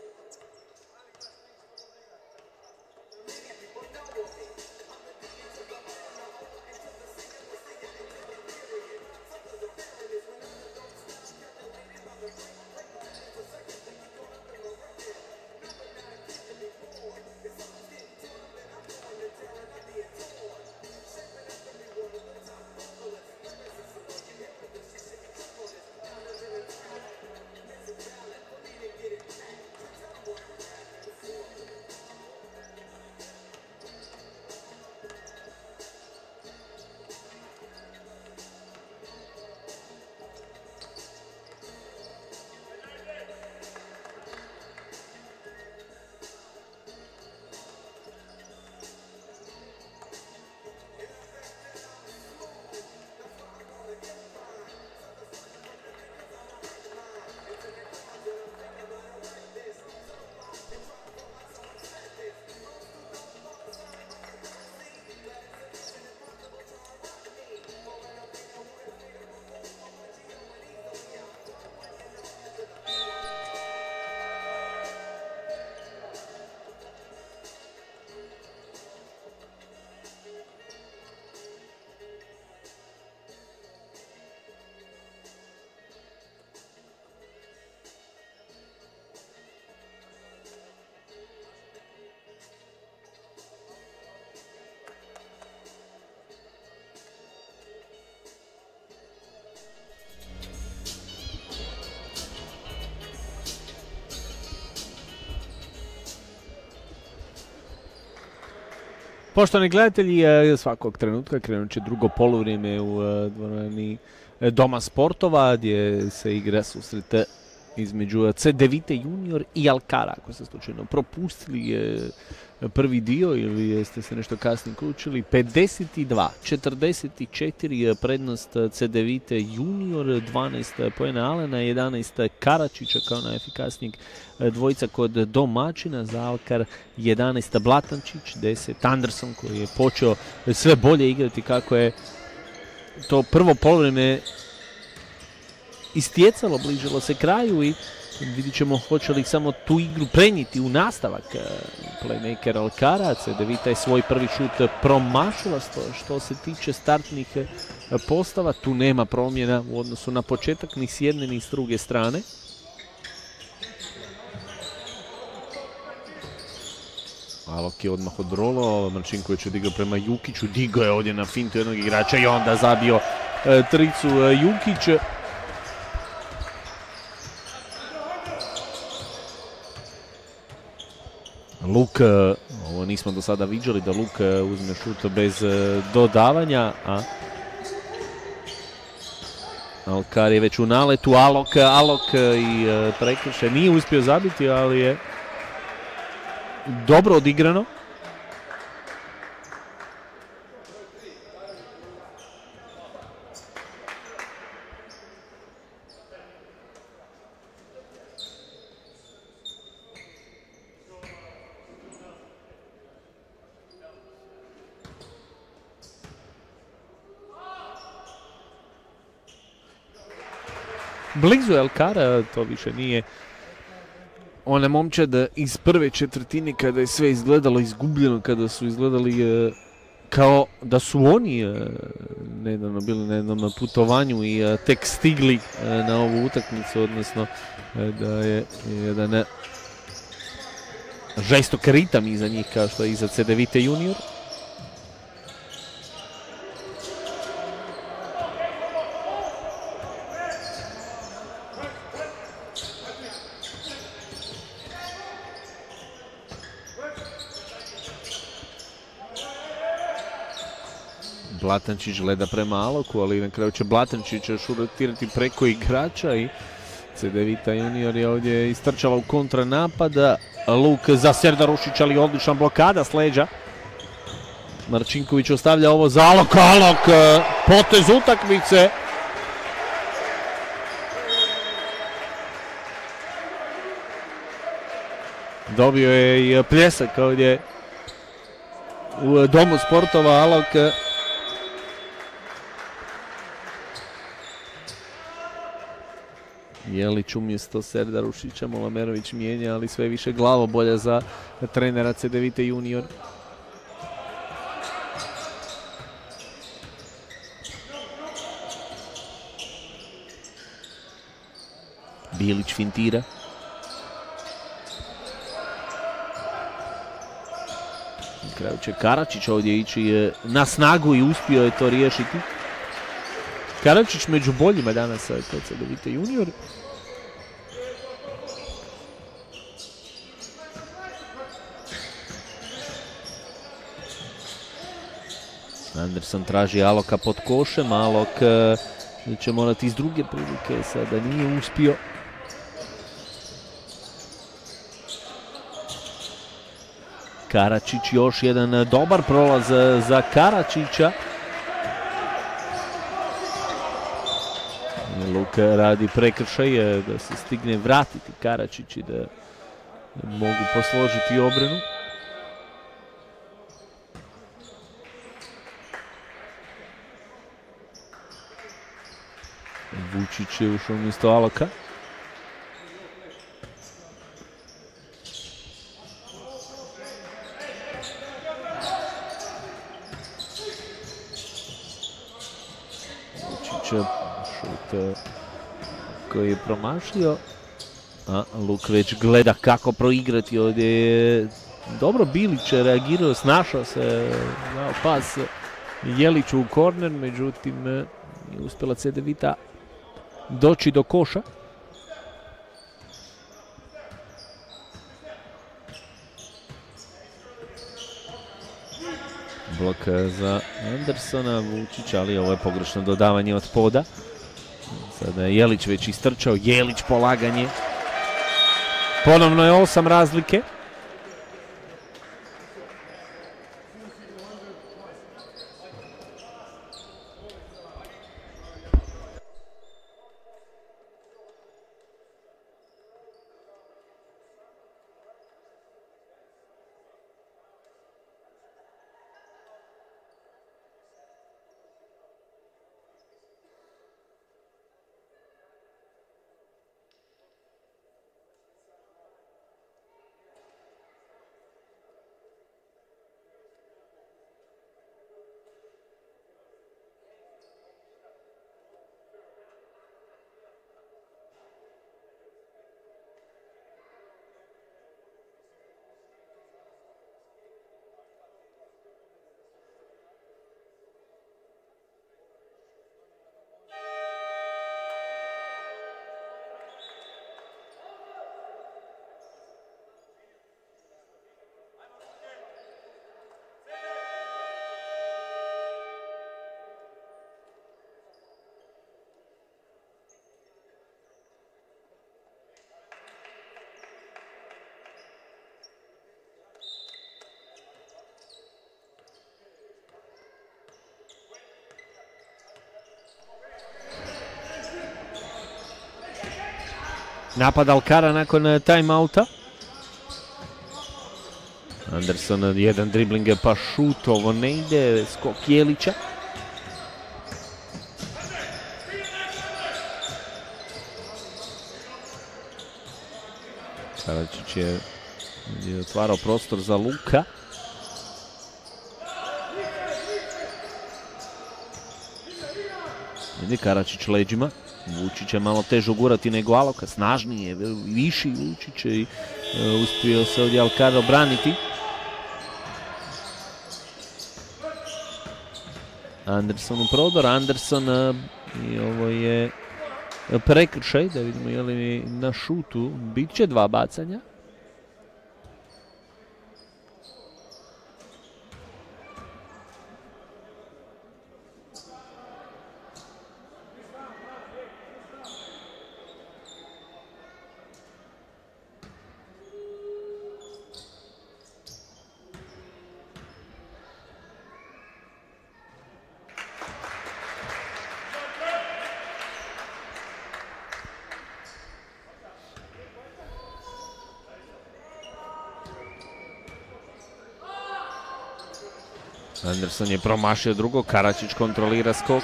Poštovani gledatelji, svakog trenutka krenut će drugo poluvrijeme u dvorani Doma sportova, gdje se igra susret između Cedevite Junior i Alcara. Ako ste slučajno propustili prvi dio ili jeste se nešto kasnije uključili, 52-44 prednost Cedevite Junior, 12 poena Alena, 11 Karačića kao najefikasnijeg dvojica kod domaćina, za Alkar 11 Blatančić, 10 Anderson koji je počeo sve bolje igrati kako je to prvo polovrijeme istjecalo, bližilo se kraju i vidit ćemo hoće li samo tu igru prenijeti u nastavak playmaker Alcara. Cedevita je svoj prvi šut promašila. Što se tiče startnih postava, tu nema promjena u odnosu na početak ni s jedne ni s druge strane. Alok je odmah odrolao, Marčinković je digao prema Jukiću, digao je ovdje na fintu jednog igrača i onda zabio tricu Jukić. Luk, ovo nismo do sada viđali da Luk uzme šut bez dodavanja, a Alkar je već u naletu, Alok i prekršaj nije uspio zabiti, ali je dobro odigrano. Blizu je Alcara, to više nije ona momčad iz prve četvrtine kada je sve izgledalo izgubljeno, kada su izgledali kao da su oni nedavno bili na jednom putovanju i tek stigli na ovu utakmicu, odnosno da je jedan žestok ritam iza njih kao što je iza Cedevite Junior. Blatančić gleda prema Aloku, ali na kraju će Blatančić šutirati preko igrača i Cedevita Junior je ovdje istrčala u kontranapada. Luk za Serdarušić, ali odlična blokada s leđa. Marčinković ostavlja ovo za Alok, potez utakmice. Dobio je i pljesak ovdje u Domu sportova Alok. Jelić umjesto Serdarušića, Molamerović mijenja, ali sve više glavobolja za trenera Cedevite junior. Bilić fintira. Na kraju će Karačić ovdje ići na snagu i uspio je to riješiti. Karačić među boljima danas kod Cedevite junior. Anderson traži Aloka pod košem, Alok će morati iz druge prilike, sada nije uspio. Karačić, još jedan dobar prolaz za Karačića. Luka radi prekršaj da se stigne vratiti Karačić i da mogu posložiti obranu. Vučić je ušao umjesto Aloka. Vučić šut koji je promašio. A Luk već gleda kako proigrati ovdje. Je dobro Bilić reagirao, snašao se, dao pas Jeliću u korner, međutim nije uspjela Cedevita doći do koša. Blok za Andersona, Vučić, ali ovo je pogrešno dodavanje od poda. Sada je Jelić već istrčao, Jelić polaganje. Ponovno je 8 razlike. Napad Alkara nakon timeouta. Anderson jedan dribling pa šut, ovo ne ide, skok Jelića. Karačić je otvarao prostor za Luka. Ide Karačić leđima. Vučić je malo teže ugurati nego Aloka, snažniji je, viši Vučić i uspio se ovdje Alkar obraniti. Anderson u prodor, Anderson i ovo je prekršaj, da vidimo je li na šutu, bit će 2 bacanja. Anderson je promašio drugo, Karačić kontrolira skok.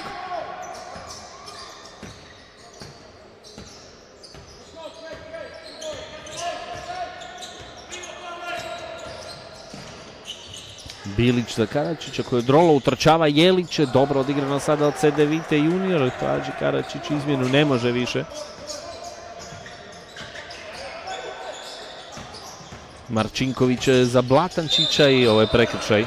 Bilić za Karačića koji od rola utrčava Jelić, dobro odigrano sada od CDVite junior, traži Karačić izmjenu, ne može više. Marčinković za Blatančića i ovo je prekršaj.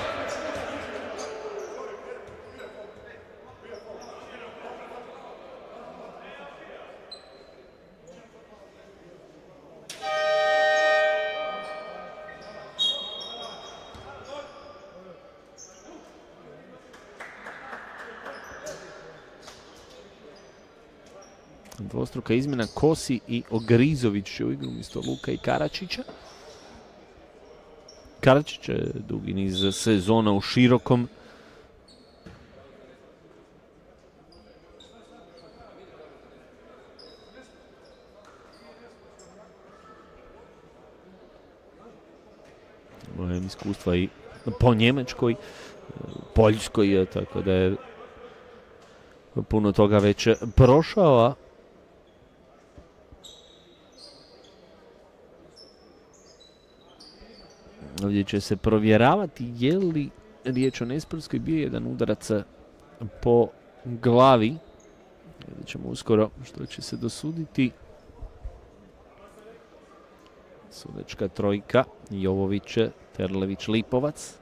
Dvostruka izmjena, Kosi i Ogrizović će u igru umjesto Luka i Karačića. Karačić je dugi niz sezona u širokom. Imam iskustva i po Njemačkoj, Poljskoj, tako da je puno toga već prošao. Ovdje će se provjeravati je li riječ o nesportskoj, bio jedan udarac po glavi. Vidjet ćemo uskoro što će se dosuditi. Sudačka trojka, Jovović, Terlević, Lipovac.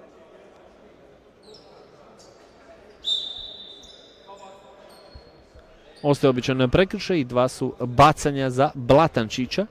Ostaje običan prekršaj i dva su bacanja za Blatančića.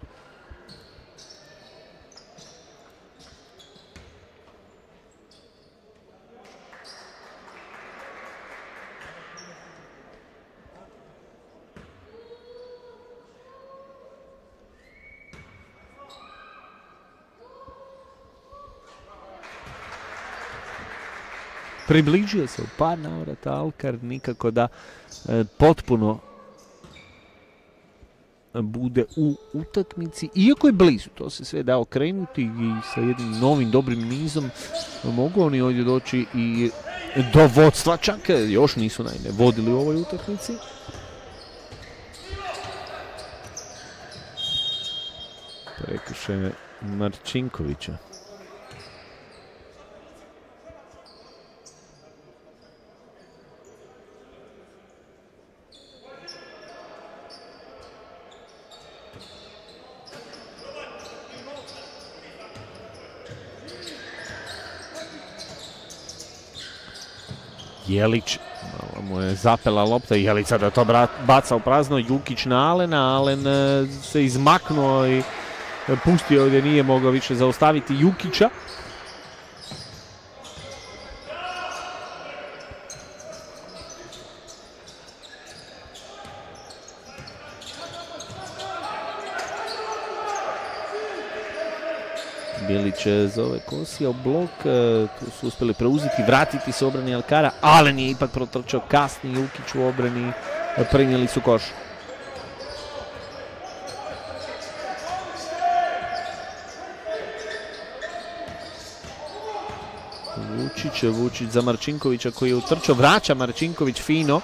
Približio se u par navrata Alkar, nikako da potpuno bude u utakmici. Iako je blizu, to se sve da okrenuti i sa jednim novim dobrim nizom mogu oni ovdje doći i do vodstva, čak još nisu naime vodili u ovoj utakmici. Prekršaj Marčinkovića. Jelić, malo mu je zapela lopta, Jelić sada to baca u prazno, Jukić na Alena, Alen se izmaknuo i pustio ovdje, nije mogao više zaustaviti Jukića. Bilić zove Kosija u blok, tu su uspjeli preuzeti, vratiti se obrani Alkara, Alen je ipak protrčao kasni, Jukić u obrani, prenijeli su koš. Vučić za Marčinkovića koji je utrčao, vraća Marčinković fino.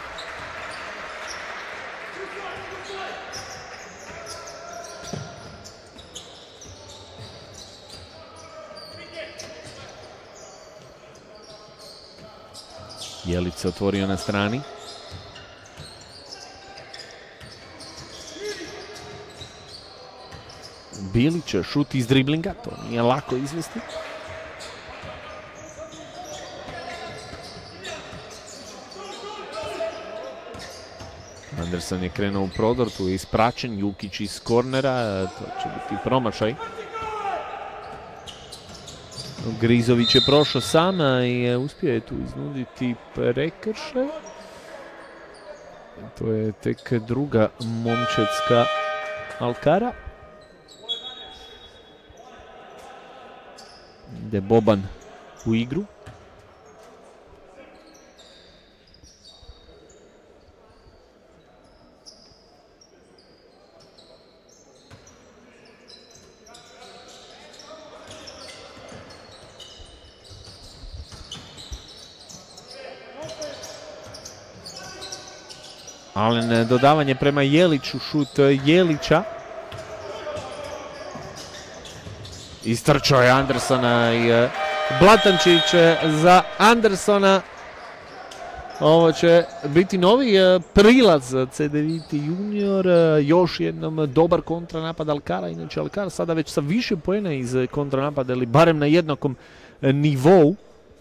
Jelić se otvorio na strani. Bilić šut iz driblinga, to nije lako izvesti. Anderson je krenuo u prodor, tu je ispraćen, Jukić iz kornera, to će biti promašaj. Grizović je prošao sama i uspio je tu iznuditi prekršaj. To je tek druga momčadska Alkara. Ide Boban u igru. Alen dodavanje prema Jeliću, šut Jelića. Istrčao je Andersona i Blatančić za Andersona. Ovo će biti novi prilaz CDVita Junior. Još jednom dobar kontranapad Alcara. Inače Alcar sada već sa više poena iz kontranapada ili barem na jednakom nivou.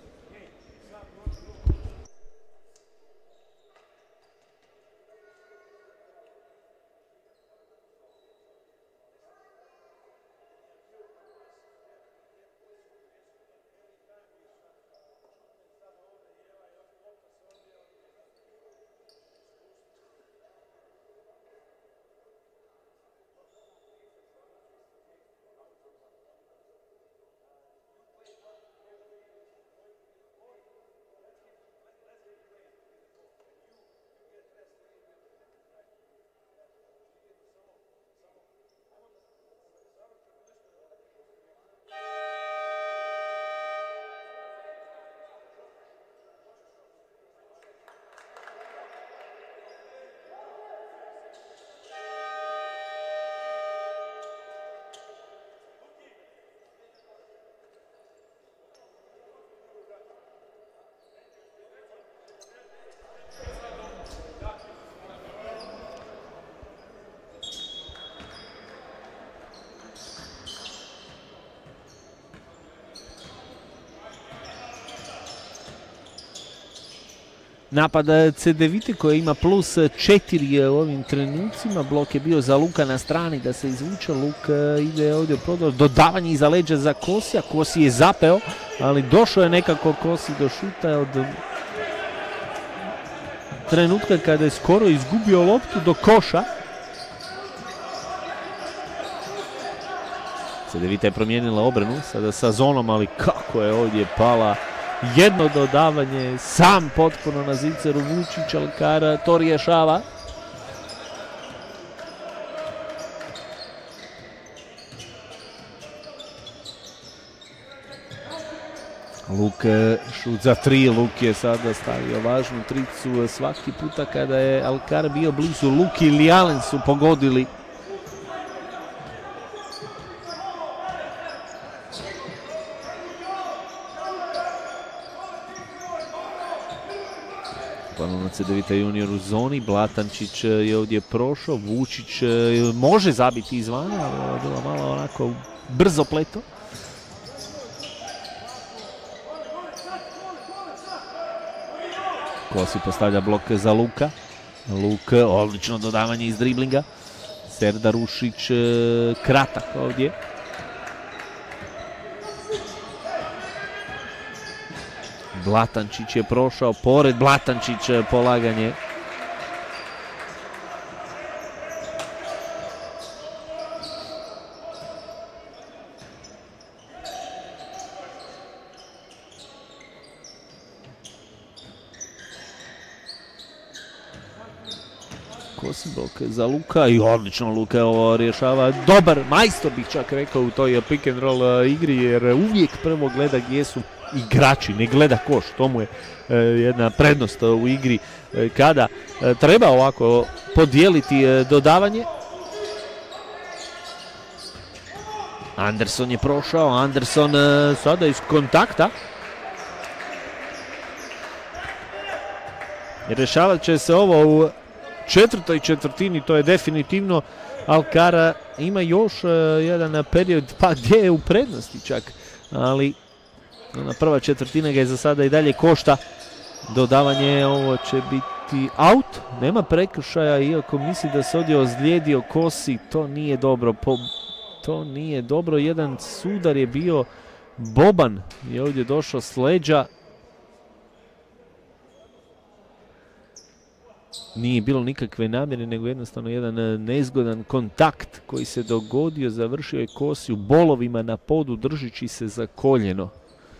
Napad CDVite koji ima plus 4 u ovim trenucima. Blok je bio za Luka na strani da se izvuče. Luk ide ovdje u prodor. Dodavanje iza leđa za Kosija. Kosi je zapeo, ali došao je nekako Kosi do šuta od trenutka kada je skoro izgubio loptu do koša. CDVita je promijenila obranu sada sa zonom, ali kako je ovdje pala. Jedno dodavanje, sam potpuno na ziceru Vučić, Alcara to rješava. Luk šut za 3, Luk je sada stavio važnu tricu svaki puta kada je Alcara bio blizu. Luk i Lijalen su pogodili. Ponovno CDVita Junior u zoni, Blatančić je ovdje prošao, Vučić može zabiti izvana, ali ovo je bilo malo onako brzo pleto. Kosi postavlja blok za Luka. Luk, odlično dodavanje iz driblinga. Serdar Ušić kratak ovdje. Blatančić je prošao, pored Blatančić polaganje. Kosi blok za Luka i odlično Luka ovo rješava. Dobar majstor bih čak rekao u toj pick and roll igri, jer uvijek prvo gleda gdje su igrači, ne gleda koš. To mu je jedna prednost u igri kada treba ovako podijeliti dodavanje. Anderson je prošao, Anderson sada iz kontakta. Rješavat će se ovo u četvrtoj četvrtini, to je definitivno. Alcara ima još jedan period, pa gdje je u prednosti čak, ali ona prva četvrtina ga je za sada i dalje košta. Dodavanje, ovo će biti out, nema prekršaja, iako misli da se ovdje ozlijedio Kosi, to nije dobro. To nije dobro, jedan sudar je bio, Boban je ovdje došao s leđa. Nije bilo nikakve namjere, nego jednostavno jedan nezgodan kontakt koji se dogodio, završio je Kosi u bolovima na podu držeći se za koljeno.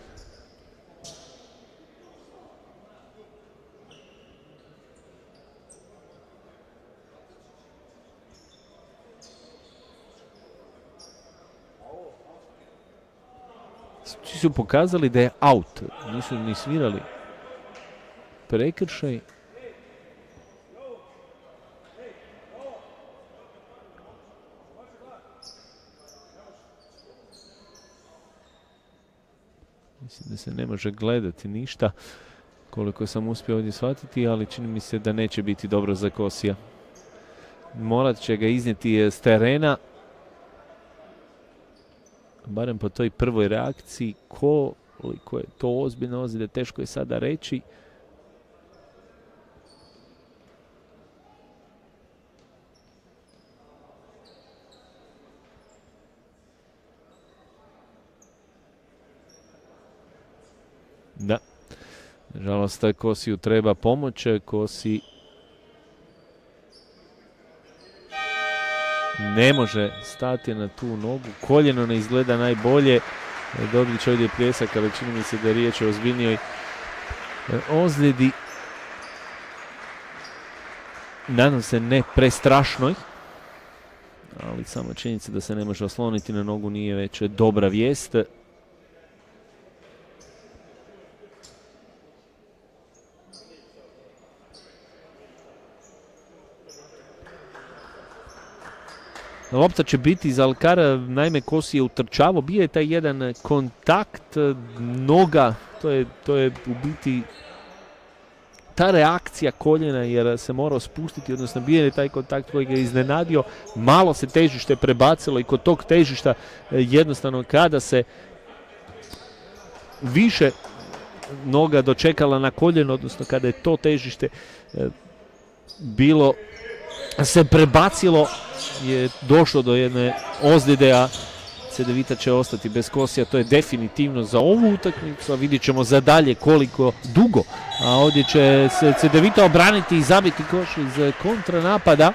Svi su pokazali da je out, nisu ni svirali prekršaj. Mislim da se ne može gledati ništa, koliko sam uspio ovdje shvatiti, ali čini mi se da neće biti dobro za Kosija. Morat će ga iznijeti s terena, barem po toj prvoj reakciji. Koliko je to ozbiljno ozljede, teško je sada reći. Da, nažalost Kosiju treba pomoć. Kosi ne može stati na tu nogu, koljeno ne izgleda najbolje, dobit će ovdje pljesak, ali čini mi se da je riječ o ozbiljnijoj ozljedi. Nadam se ne prestrašnoj, ali samo činjenica da se ne može osloniti na nogu nije već dobra vijest. Lopta će biti iz Alcara, naime Kosi je utrčavao, bio je taj jedan kontakt noga, to je u biti ta reakcija koljena jer se morao spustiti, odnosno bio je taj kontakt koji ga je iznenadio, malo se težište prebacilo i kod tog težišta jednostavno kada se više noga dočekala na koljeno, odnosno kada je to težište bilo se prebacilo, je došlo do jedne ozljede, a Cedevita će ostati bez Kosija. To je definitivno za ovu utakmicu, a vidjet ćemo za dalje koliko dugo. A ovdje će se Cedevita obraniti i zabiti koš iz kontranapada.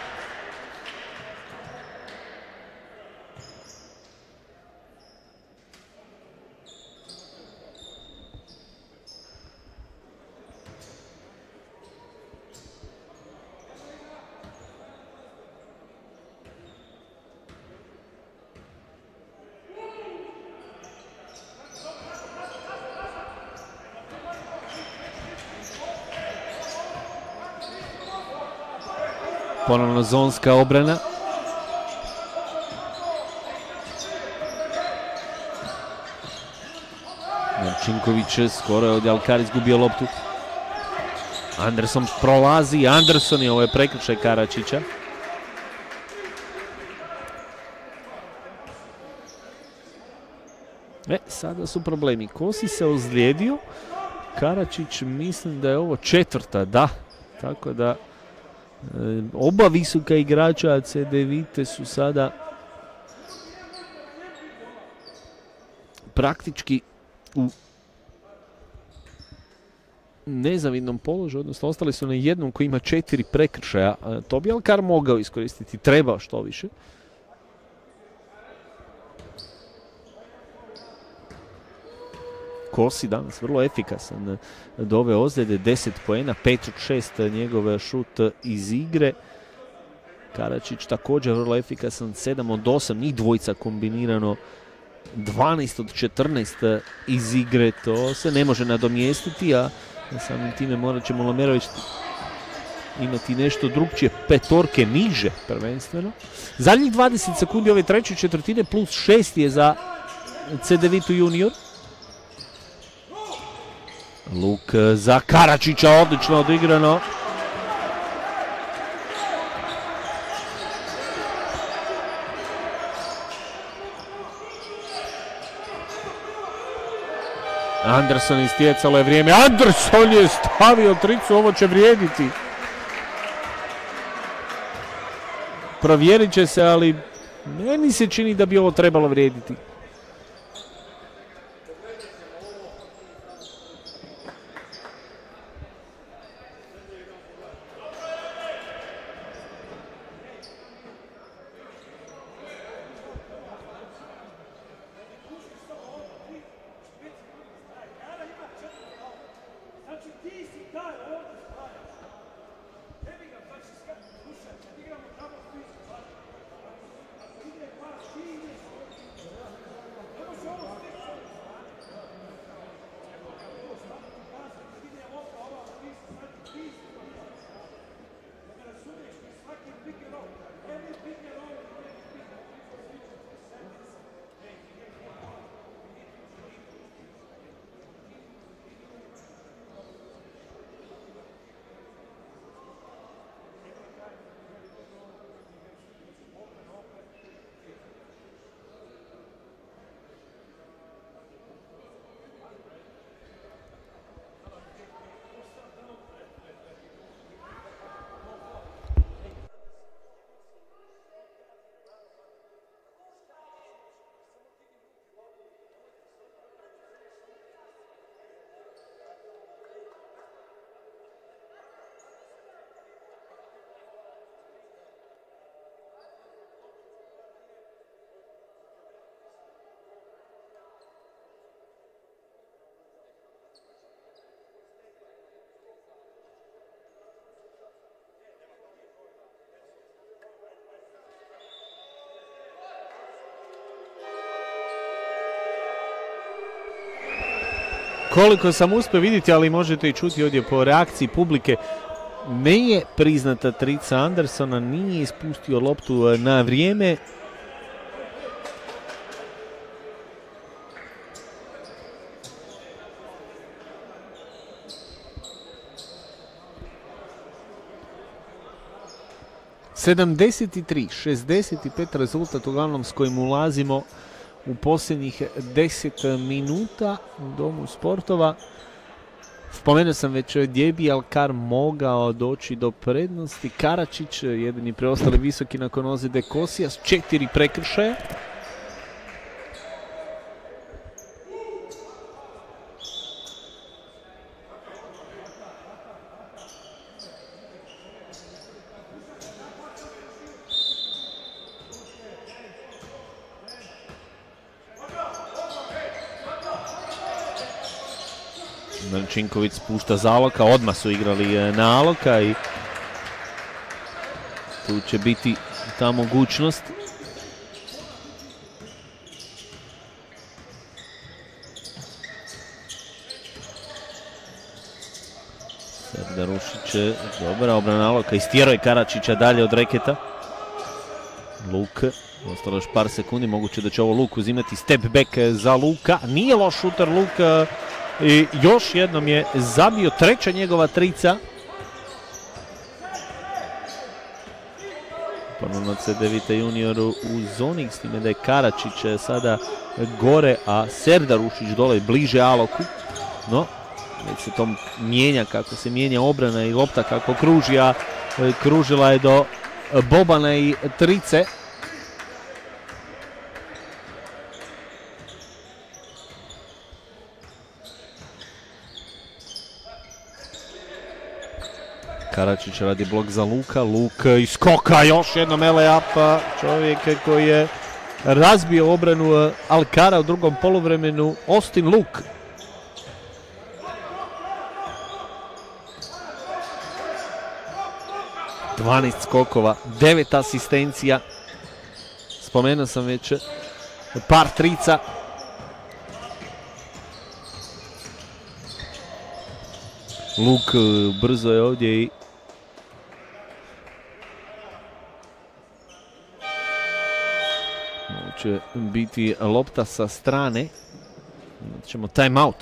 Ponovno zonska obrana. Marčinković, skoro je ovdje Alcar izgubio loptu. Anderson prolazi, Anderson je, ovo je prekršaj Karačića. Sada su problemi. Kosi se ozlijedio. Karačić, mislim da je ovo četvrta, da. Tako da oba visoka igrača Cedevite su sada praktički u nezavidnom položaju, odnosno ostali su na jednom koji ima 4 prekršaja. To bi Alcar mogao iskoristiti, trebao što više. Kosi danas vrlo efikasan do ove ozljede, 10 poena, 5 od 6 njegov šut iz igre. Karačić također vrlo efikasan, 7 od 8, njih dvojica kombinirano, 12 od 14 iz igre, to se ne može nadomjestiti, a samim time morat će Molomerović imati nešto drugčije, petorke niže prvenstveno. Zadnjih 20 sekundi ove treće četvrtine plus 6 je za Cedevitu junior. Luk za Karačića, odlično odigrano. Anderson istjecalo je vrijeme. Anderson je stavio tricu, ovo će vrijediti. Provjerit će se, ali meni se čini da bi ovo trebalo vrijediti. koliko sam uspio vidjeti, ali možete i čuti ovdje po reakciji publike, nije priznata trica Andersona, nije ispustio loptu na vrijeme. (73:65) rezultat uglavnom s kojim ulazimo u posljednjih 10 minuta u Domu sportova. Spomenuo sam već gdje bi Alkar mogao doći do prednosti. Karačić, jedini preostali visoki nakon ozljede Kosijas, 4 prekršaja. Činković spušta za Aloka, odmah su igrali na Aloka i tu će biti ta mogućnost. Serdarušić, dobra obrana Aloka, istjerao je Karačića dalje od reketa. Luk, ostalo još par sekundi, moguće da će ovo Luk uzimati step back za Luka. Nije loš šuter Luk. I još jednom je zabio, treća njegova trica. Ponovno CDVita junioru u zoni, s time da je Karačić sada gore, a Serdarušić dole bliže Aloku. No, već se to mijenja, kako se mijenja obrana i lopta kako kruži, a kružila je do Bobana i trice. Karačić radi blok za Luka, Luk iskoka, još jednom layup, čovjek koji je razbio obranu Alkara u drugom poluvremenu, Austin Luk. – 12 skokova, 9 asistencija, spomenuo sam već par trica. Luk brzo je ovdje i će biti lopta sa strane. Imat ćemo time out.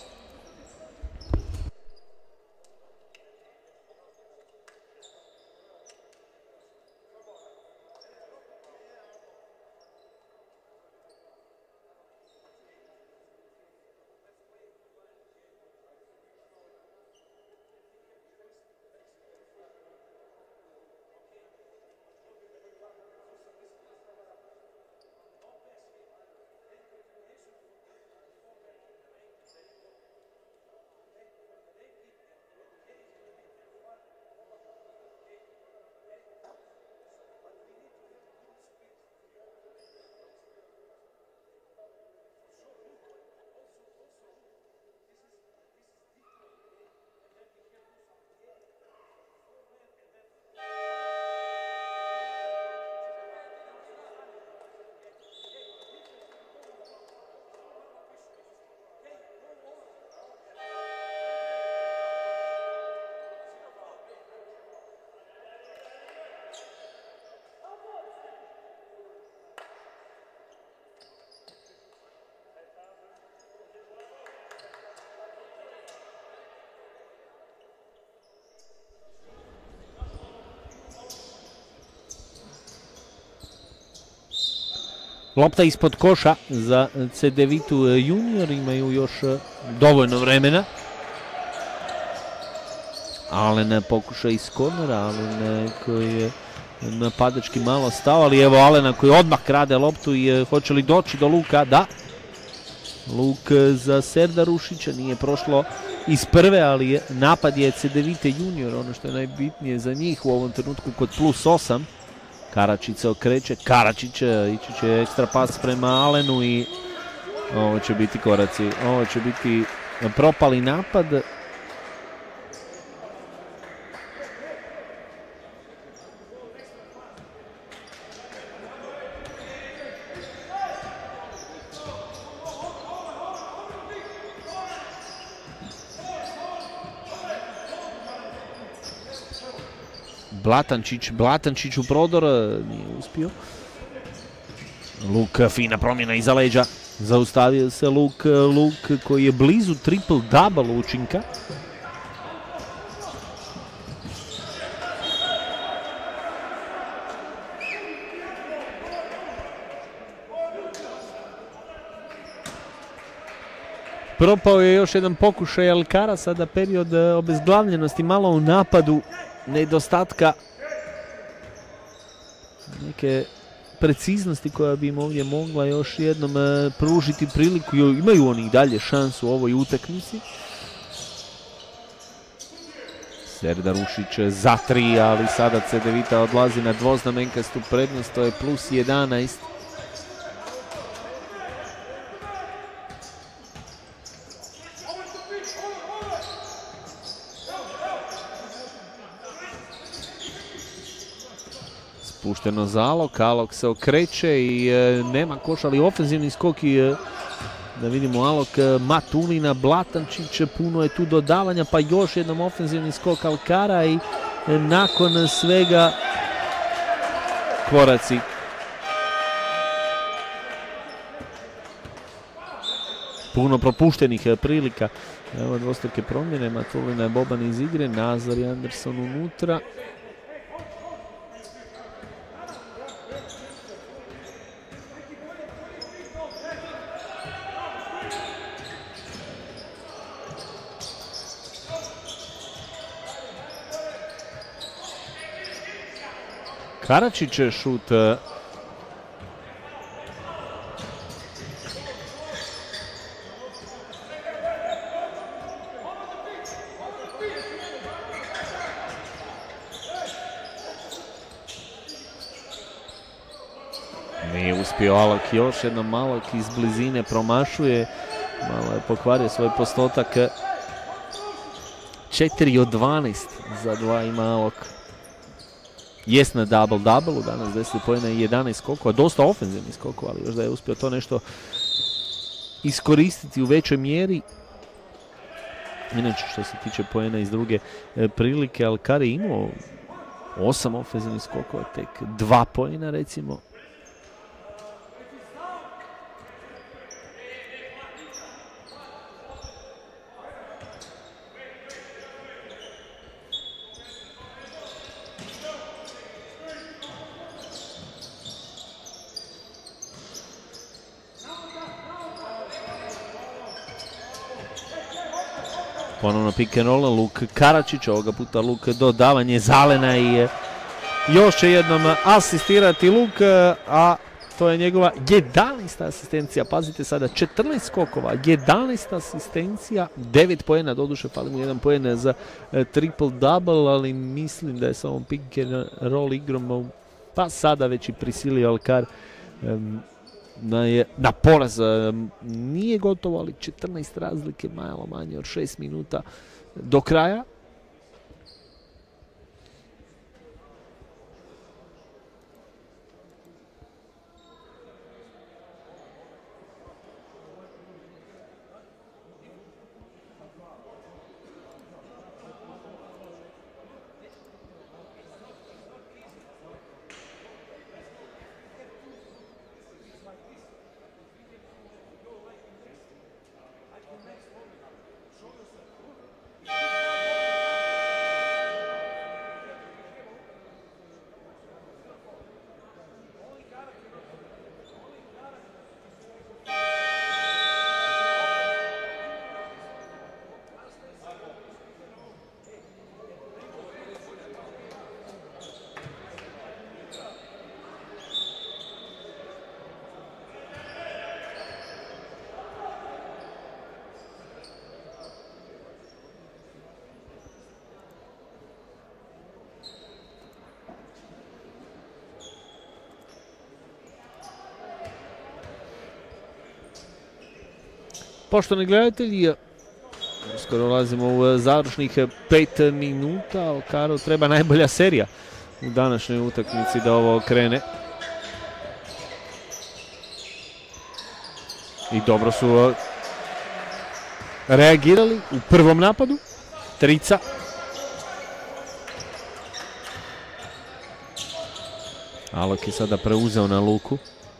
Lopta ispod koša za CDVitu junior, imaju još dovoljno vremena. Alen pokuša iz kornera, Alen koji je napadački malo stao, ali evo Alena koji odmah krade loptu i hoće li doći do Luka? Da. Luk za Serdarušića, nije prošlo iz prve, ali napad je CDVite junior, ono što je najbitnije za njih u ovom trenutku kod +8. Karačić se okreće, Karačić ići će ekstra pas prema Alenu i ovo će biti koraci, ovo će biti propali napad. Blatančić u prodor, nije uspio. Luk, fina promjena iza leđa. Zaustavio se Luk koji je blizu triple-double učinka. Propao je još jedan pokušaj Alcara, sada period obezglavljenosti, malo u napadu, nedostatka neke preciznosti koja bi im ovdje mogla još jednom pružiti priliku. Imaju oni i dalje šansu u ovoj utakmici. Serdar Ušić za 3, ali sada Cedevita odlazi na dvoznamenkastu prednost, to je plus 11. Pušteno za Alok, Alok se okreće i nema koša, ali ofenzivni skok i da vidimo Alok, Matulina, Blatančić, puno je tu dodavanja, pa još jednom ofenzivni skok Alcara i nakon svega koraci. Puno propuštenih prilika. Evo dvostruke promjene, Matulina je Boban iz igre, Nazar i Anderson unutra. Karačić šut. Nije uspio Alok, još jednom Alok iz blizine promašuje. Malo je pokvario svoj postotak. 4 od 12 za 2 ima Alok. Jest na double-double, danas 10 poena i 11 skokova, dosta ofenzivnih skokova, ali još da je uspio to nešto iskoristiti u većoj mjeri. Inače, što se tiče poena iz druge prilike, Alcar je imao 8 ofenzivnih skokova, tek 2 poena recimo. Ponovno pick and roll, Luk Karačić, ovoga puta Luk dodavanje Zalena i još će jednom asistirati Luk, a to je njegova 11. asistencija. Pazite sada, 14 skokova, 11 asistencija, 9 poena, doduše fali mu 1 poen za triple-double, ali mislim da je sa ovom pick and roll igrom pa sada već i prisilio Alcar na poraz. Nije gotovo, ali 14 razlike, malo manje od 6 minuta do kraja. Poštovani gledatelji, uskoro ulazimo u završnih 5 minuta. Alcaru treba najbolja serija u današnjoj utakmici da ovo krene. I dobro su reagirali u prvom napadu. Trica. Alok je sada preuzeo na Luku.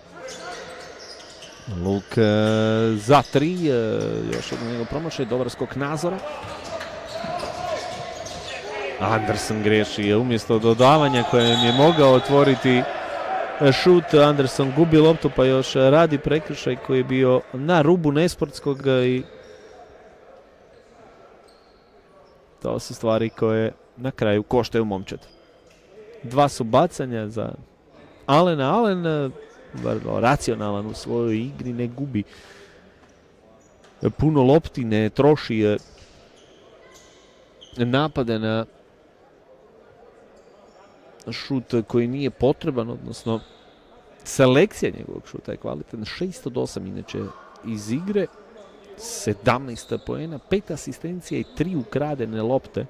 Luk za 3, još jedno njegov promašaj, dobar skok Nazora. Anderson griješi, umjesto dodavanja kojem je mogao otvoriti šut, Anderson gubi loptu pa još radi prekršaj koji je bio na rubu nesportskog i to su stvari koje na kraju koštaju momčad. 2 su bacanja za Alena. Alen vrlo racionalan u svojoj igri, ne gubi puno lopti, ne troši napade na šut koji nije potreban, odnosno selekcija njegovog šuta je kvalitetna. 6 od 8 inače iz igre, 17 poena, 5 asistencija i 3 ukradene lopte.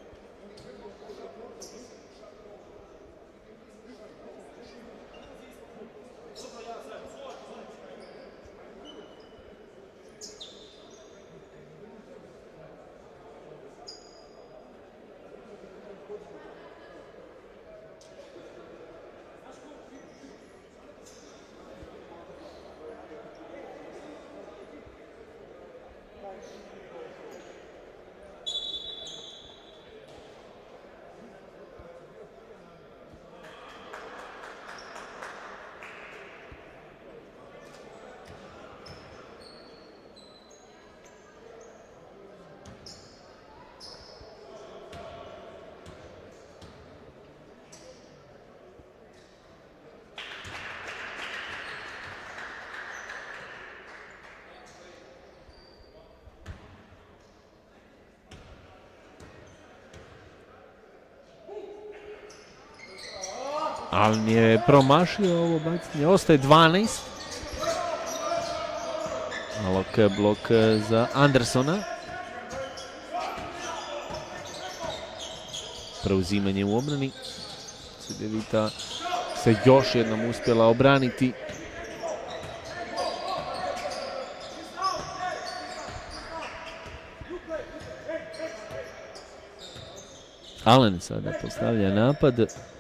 Ali je promašio ovo bacanje, ostaje 12. Alok blok za Andersona. Preuzimanje u obrani. Cedevita se još jednom uspjela obraniti. Alen sada postavlja napad.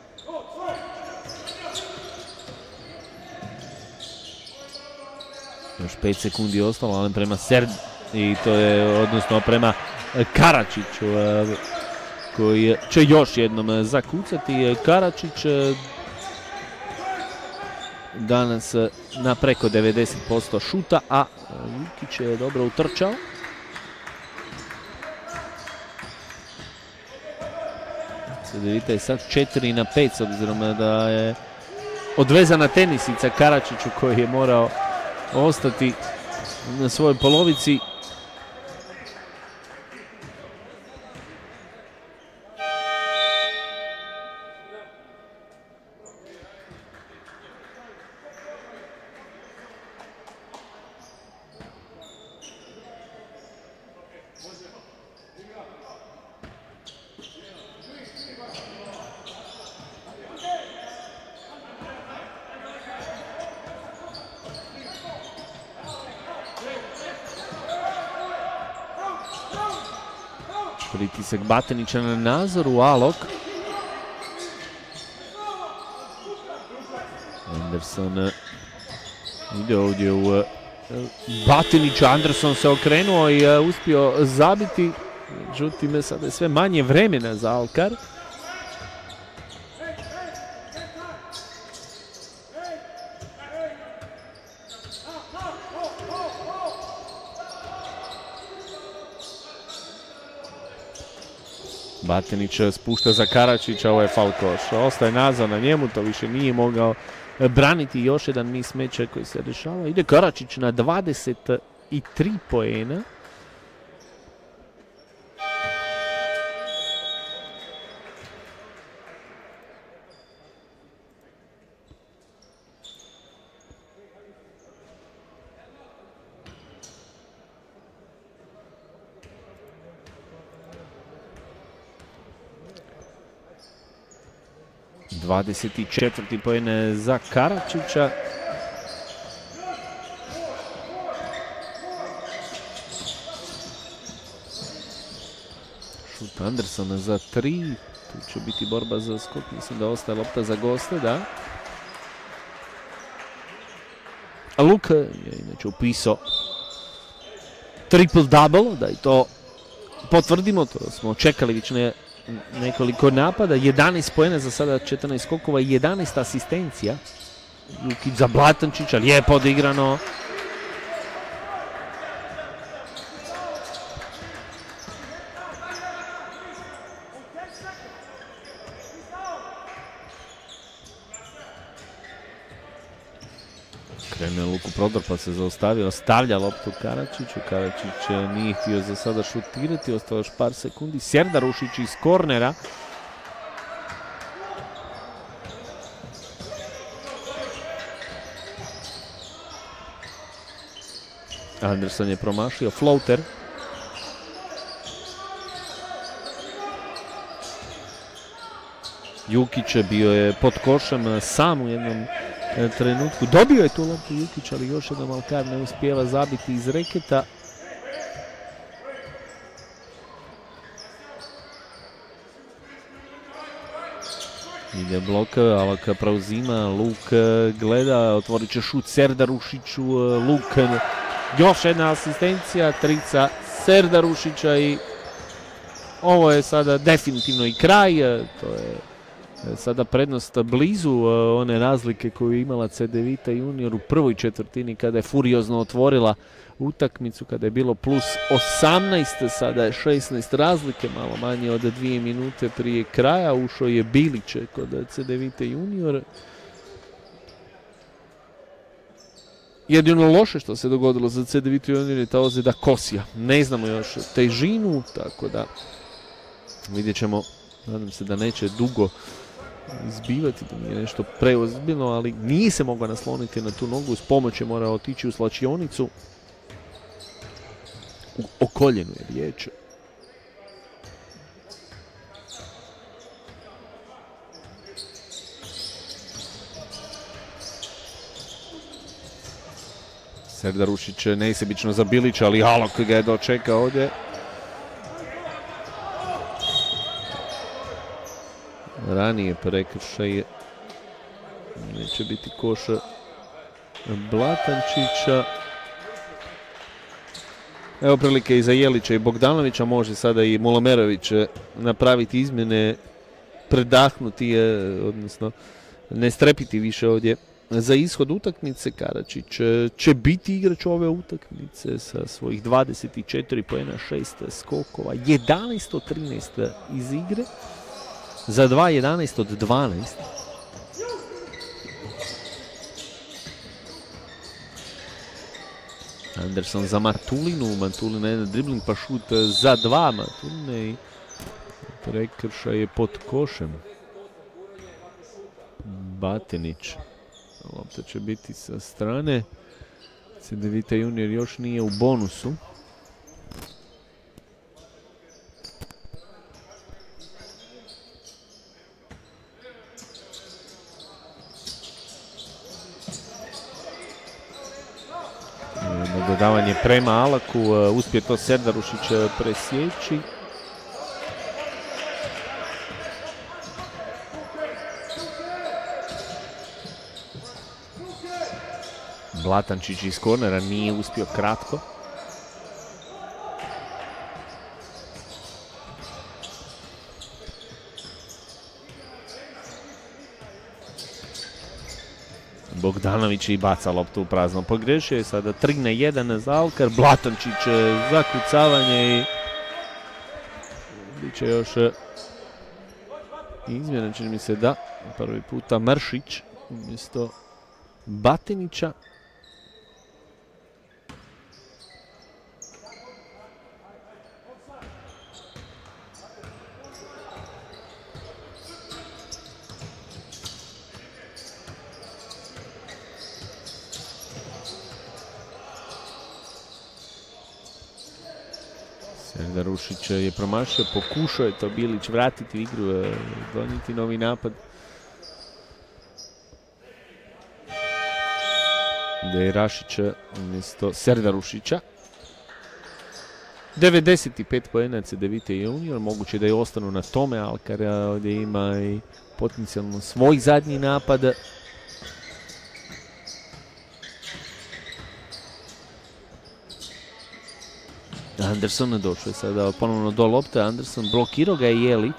Još 5 sekundi ostalo, ali prema i to je, odnosno prema Karačiću, koji će još jednom zakucati. Karačić danas na preko 90% šuta, a Jukić je dobro utrčao. Cedevita je sad 4-5 s obzirom da je odvezana tenisica Karačiću koji je morao ostati na svojoj polovici. Pritisak Batinića na Nazoru, Alok. Anderson ide ovdje u Batinića, Anderson se okrenuo i uspio zabiti, međutim sada je sve manje vremena za Alkar. Batinić spušta za Karačića, ovo je faul koš. Ostaje Nazor na njemu, to više nije mogao braniti. Još jedan mismeč koji se dešava. Ide Karačić na 23 poena. Četvrti poen za Karačića. Šut Andersona za 3. Tu će biti borba za skok. Mislim da ostaje lopta za goste, da. Luka je inače upisao triple-double, da i to potvrdimo, to smo čekali već nekoliko napada, 11 poena za sada, 14 skokova i 11 asistencija. Jukić za Blatančića, lijepo odigrano. Krenuo Luku prodor pa se zaustavio, stavlja loptu Karačiću. Karačić nije htio za sada šutirati, ostalo još par sekundi. Serdarušić iz kornera. Anderson je promašio floater. Jukić bio je pod košem sam u jednom trenutku. Dobio je tu loptu Jukić, ali još jednom Alkar ne uspijeva zabiti iz reketa. Ide blok, Alaka preuzima, Luk gleda, otvorit će šut Serdarušiću, Luk, još jedna asistencija, trica Serdarušića i ovo je sada definitivno i kraj, to je sada prednost blizu one razlike koju je imala CDVita Junior u prvoj četvrtini kada je furiozno otvorila utakmicu, kada je bilo plus 18, sada je 16 razlike, malo manje od 2 minute prije kraja. Ušao je Bilić kod CDVita Junior. Jedino loše što se dogodilo za CDVita Junior je ta ozljeda Kosija. Ne znamo još težinu, tako da vidjet ćemo, nadam se da neće dugo izbivati, da nije nešto preozbiljno, ali nije se mogla nasloniti na tu nogu, uz pomoć je morao otići u slačionicu. O koljenu je riječ. Serdarušić nesebično za Bilića, ali Alok ga je dočekao ovdje. Ranije prekršaj, neće biti koš Blatančića. Evo prilike i za Jelića i Bogdanovića, može sada i Mulomerović napraviti izmjene, predahnuti, odnosno ne strepiti više ovdje za ishod utakmice. Karačić će biti igrač ove utakmice sa svojih 24 poena, 6 skokova, 11 od 13 iz igre. Za 2, 11 od 12. Anderson za Martulinu. Martulina jedan dribling pa šut za 2. Martulina i prekršaj je pod košem. Batinić. Lopta će biti sa strane. CDVita Junior još nije u bonusu. Dodavanje prema Alaku, uspije to Serdarušić presjeći. Blatančić iz kornera nije uspio kratko. Bogdanović i baca loptu u prazno. Pogrešio je sada 3-1 za Alkar. Blatančić za kucavanje i bit će još izmjena, čini mi se da prvi puta Mršić umjesto Batinića. Serdarušić je promašio, pokušao je to Bilić vratiti u igru, donijeti novi napad. Gdje je Rašić umjesto Serdarušića. 95 poena CDVita Junior, moguće da je ostanu na tome. Alkar ovdje ima i potencijalno svoj zadnji napad. Anderson došao je sada ponovno do lopte, Anderson blokirao ga je Jelić.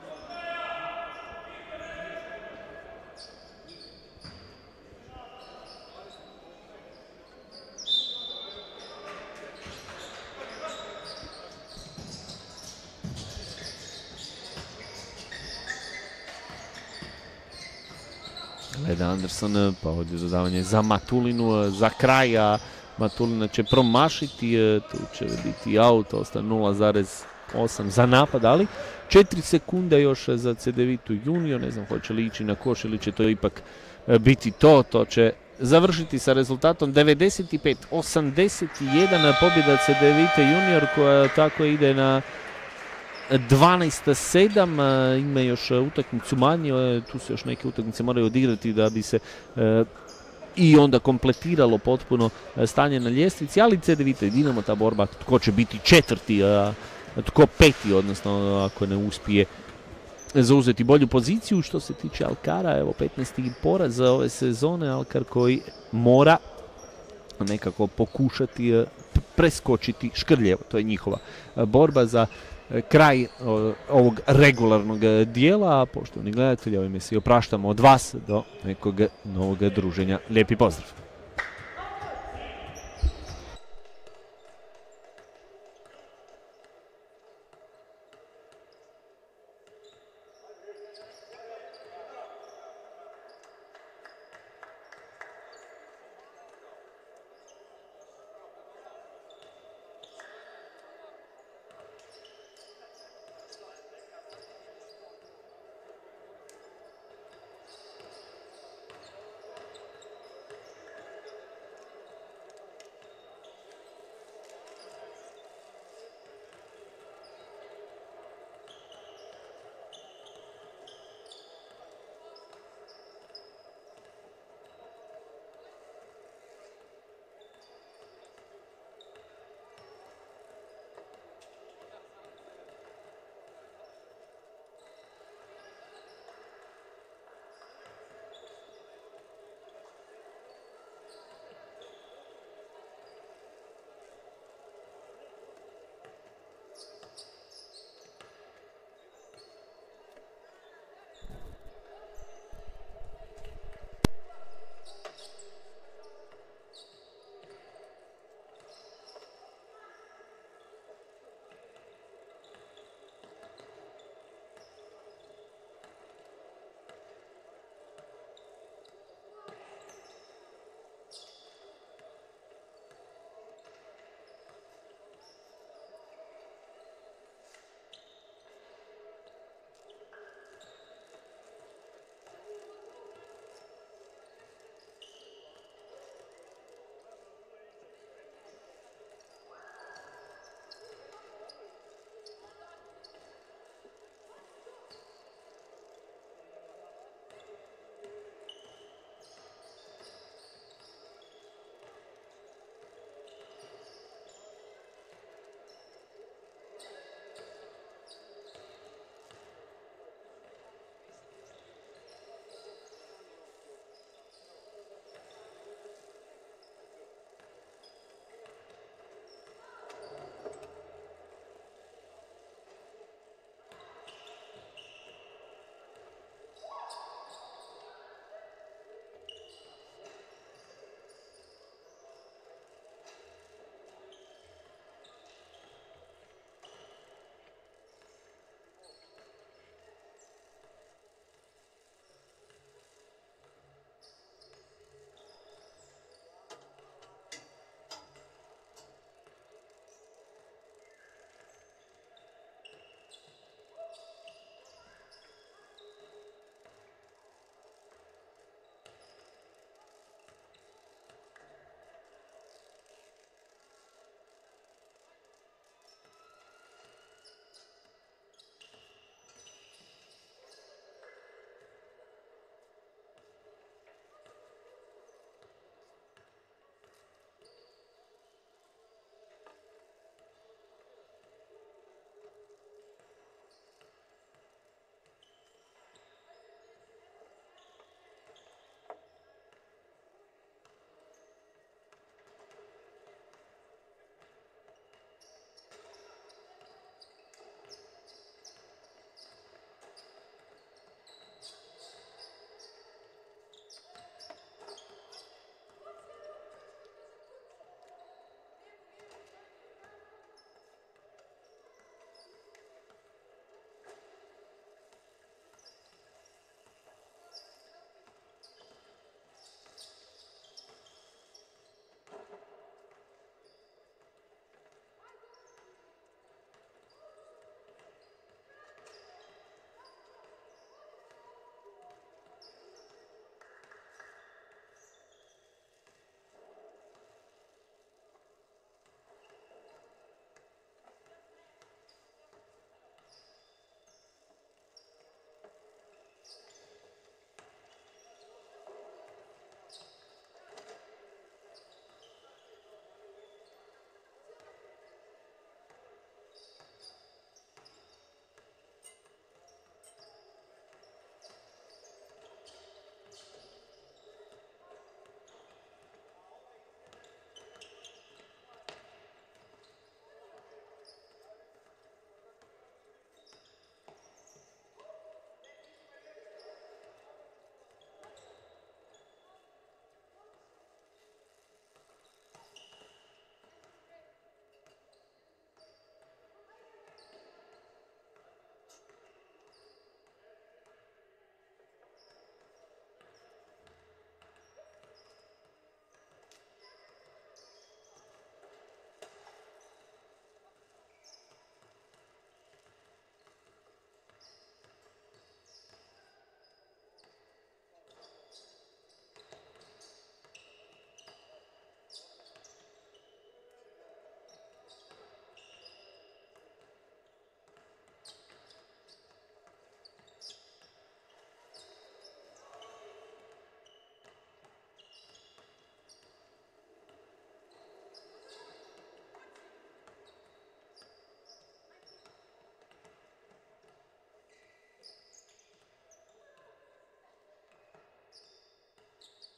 Gleda Anderson, pa ovdje dodavanje za Matulinu, za kraj, a Matulina će promašiti, tu će biti aut, ostaje 0,8 za napad, ali 4 sekunde još za Cedevitu junior, ne znam hoće li ići na koš ili će to ipak biti to će završiti sa rezultatom 95-81 pobjeda Cedevite junior koja tako ide na 12-7, ima još utakmicu manje, tu se još neke utakmice moraju odigrati da bi se i onda kompletiralo potpuno stanje na ljestvici, ali Cedevita i Dinamo, ta borba tko će biti četvrti, tko peti, odnosno ako ne uspije zauzeti bolju poziciju. Što se tiče Alkara, evo 15. poraz za ove sezone, Alkar koji mora nekako pokušati preskočiti Škrljevo, to je njihova borba za kraj ovog regularnog dijela. Poštovani gledatelji, ovime se opraštamo od vas do nekog novog druženja. Lijepi pozdrav!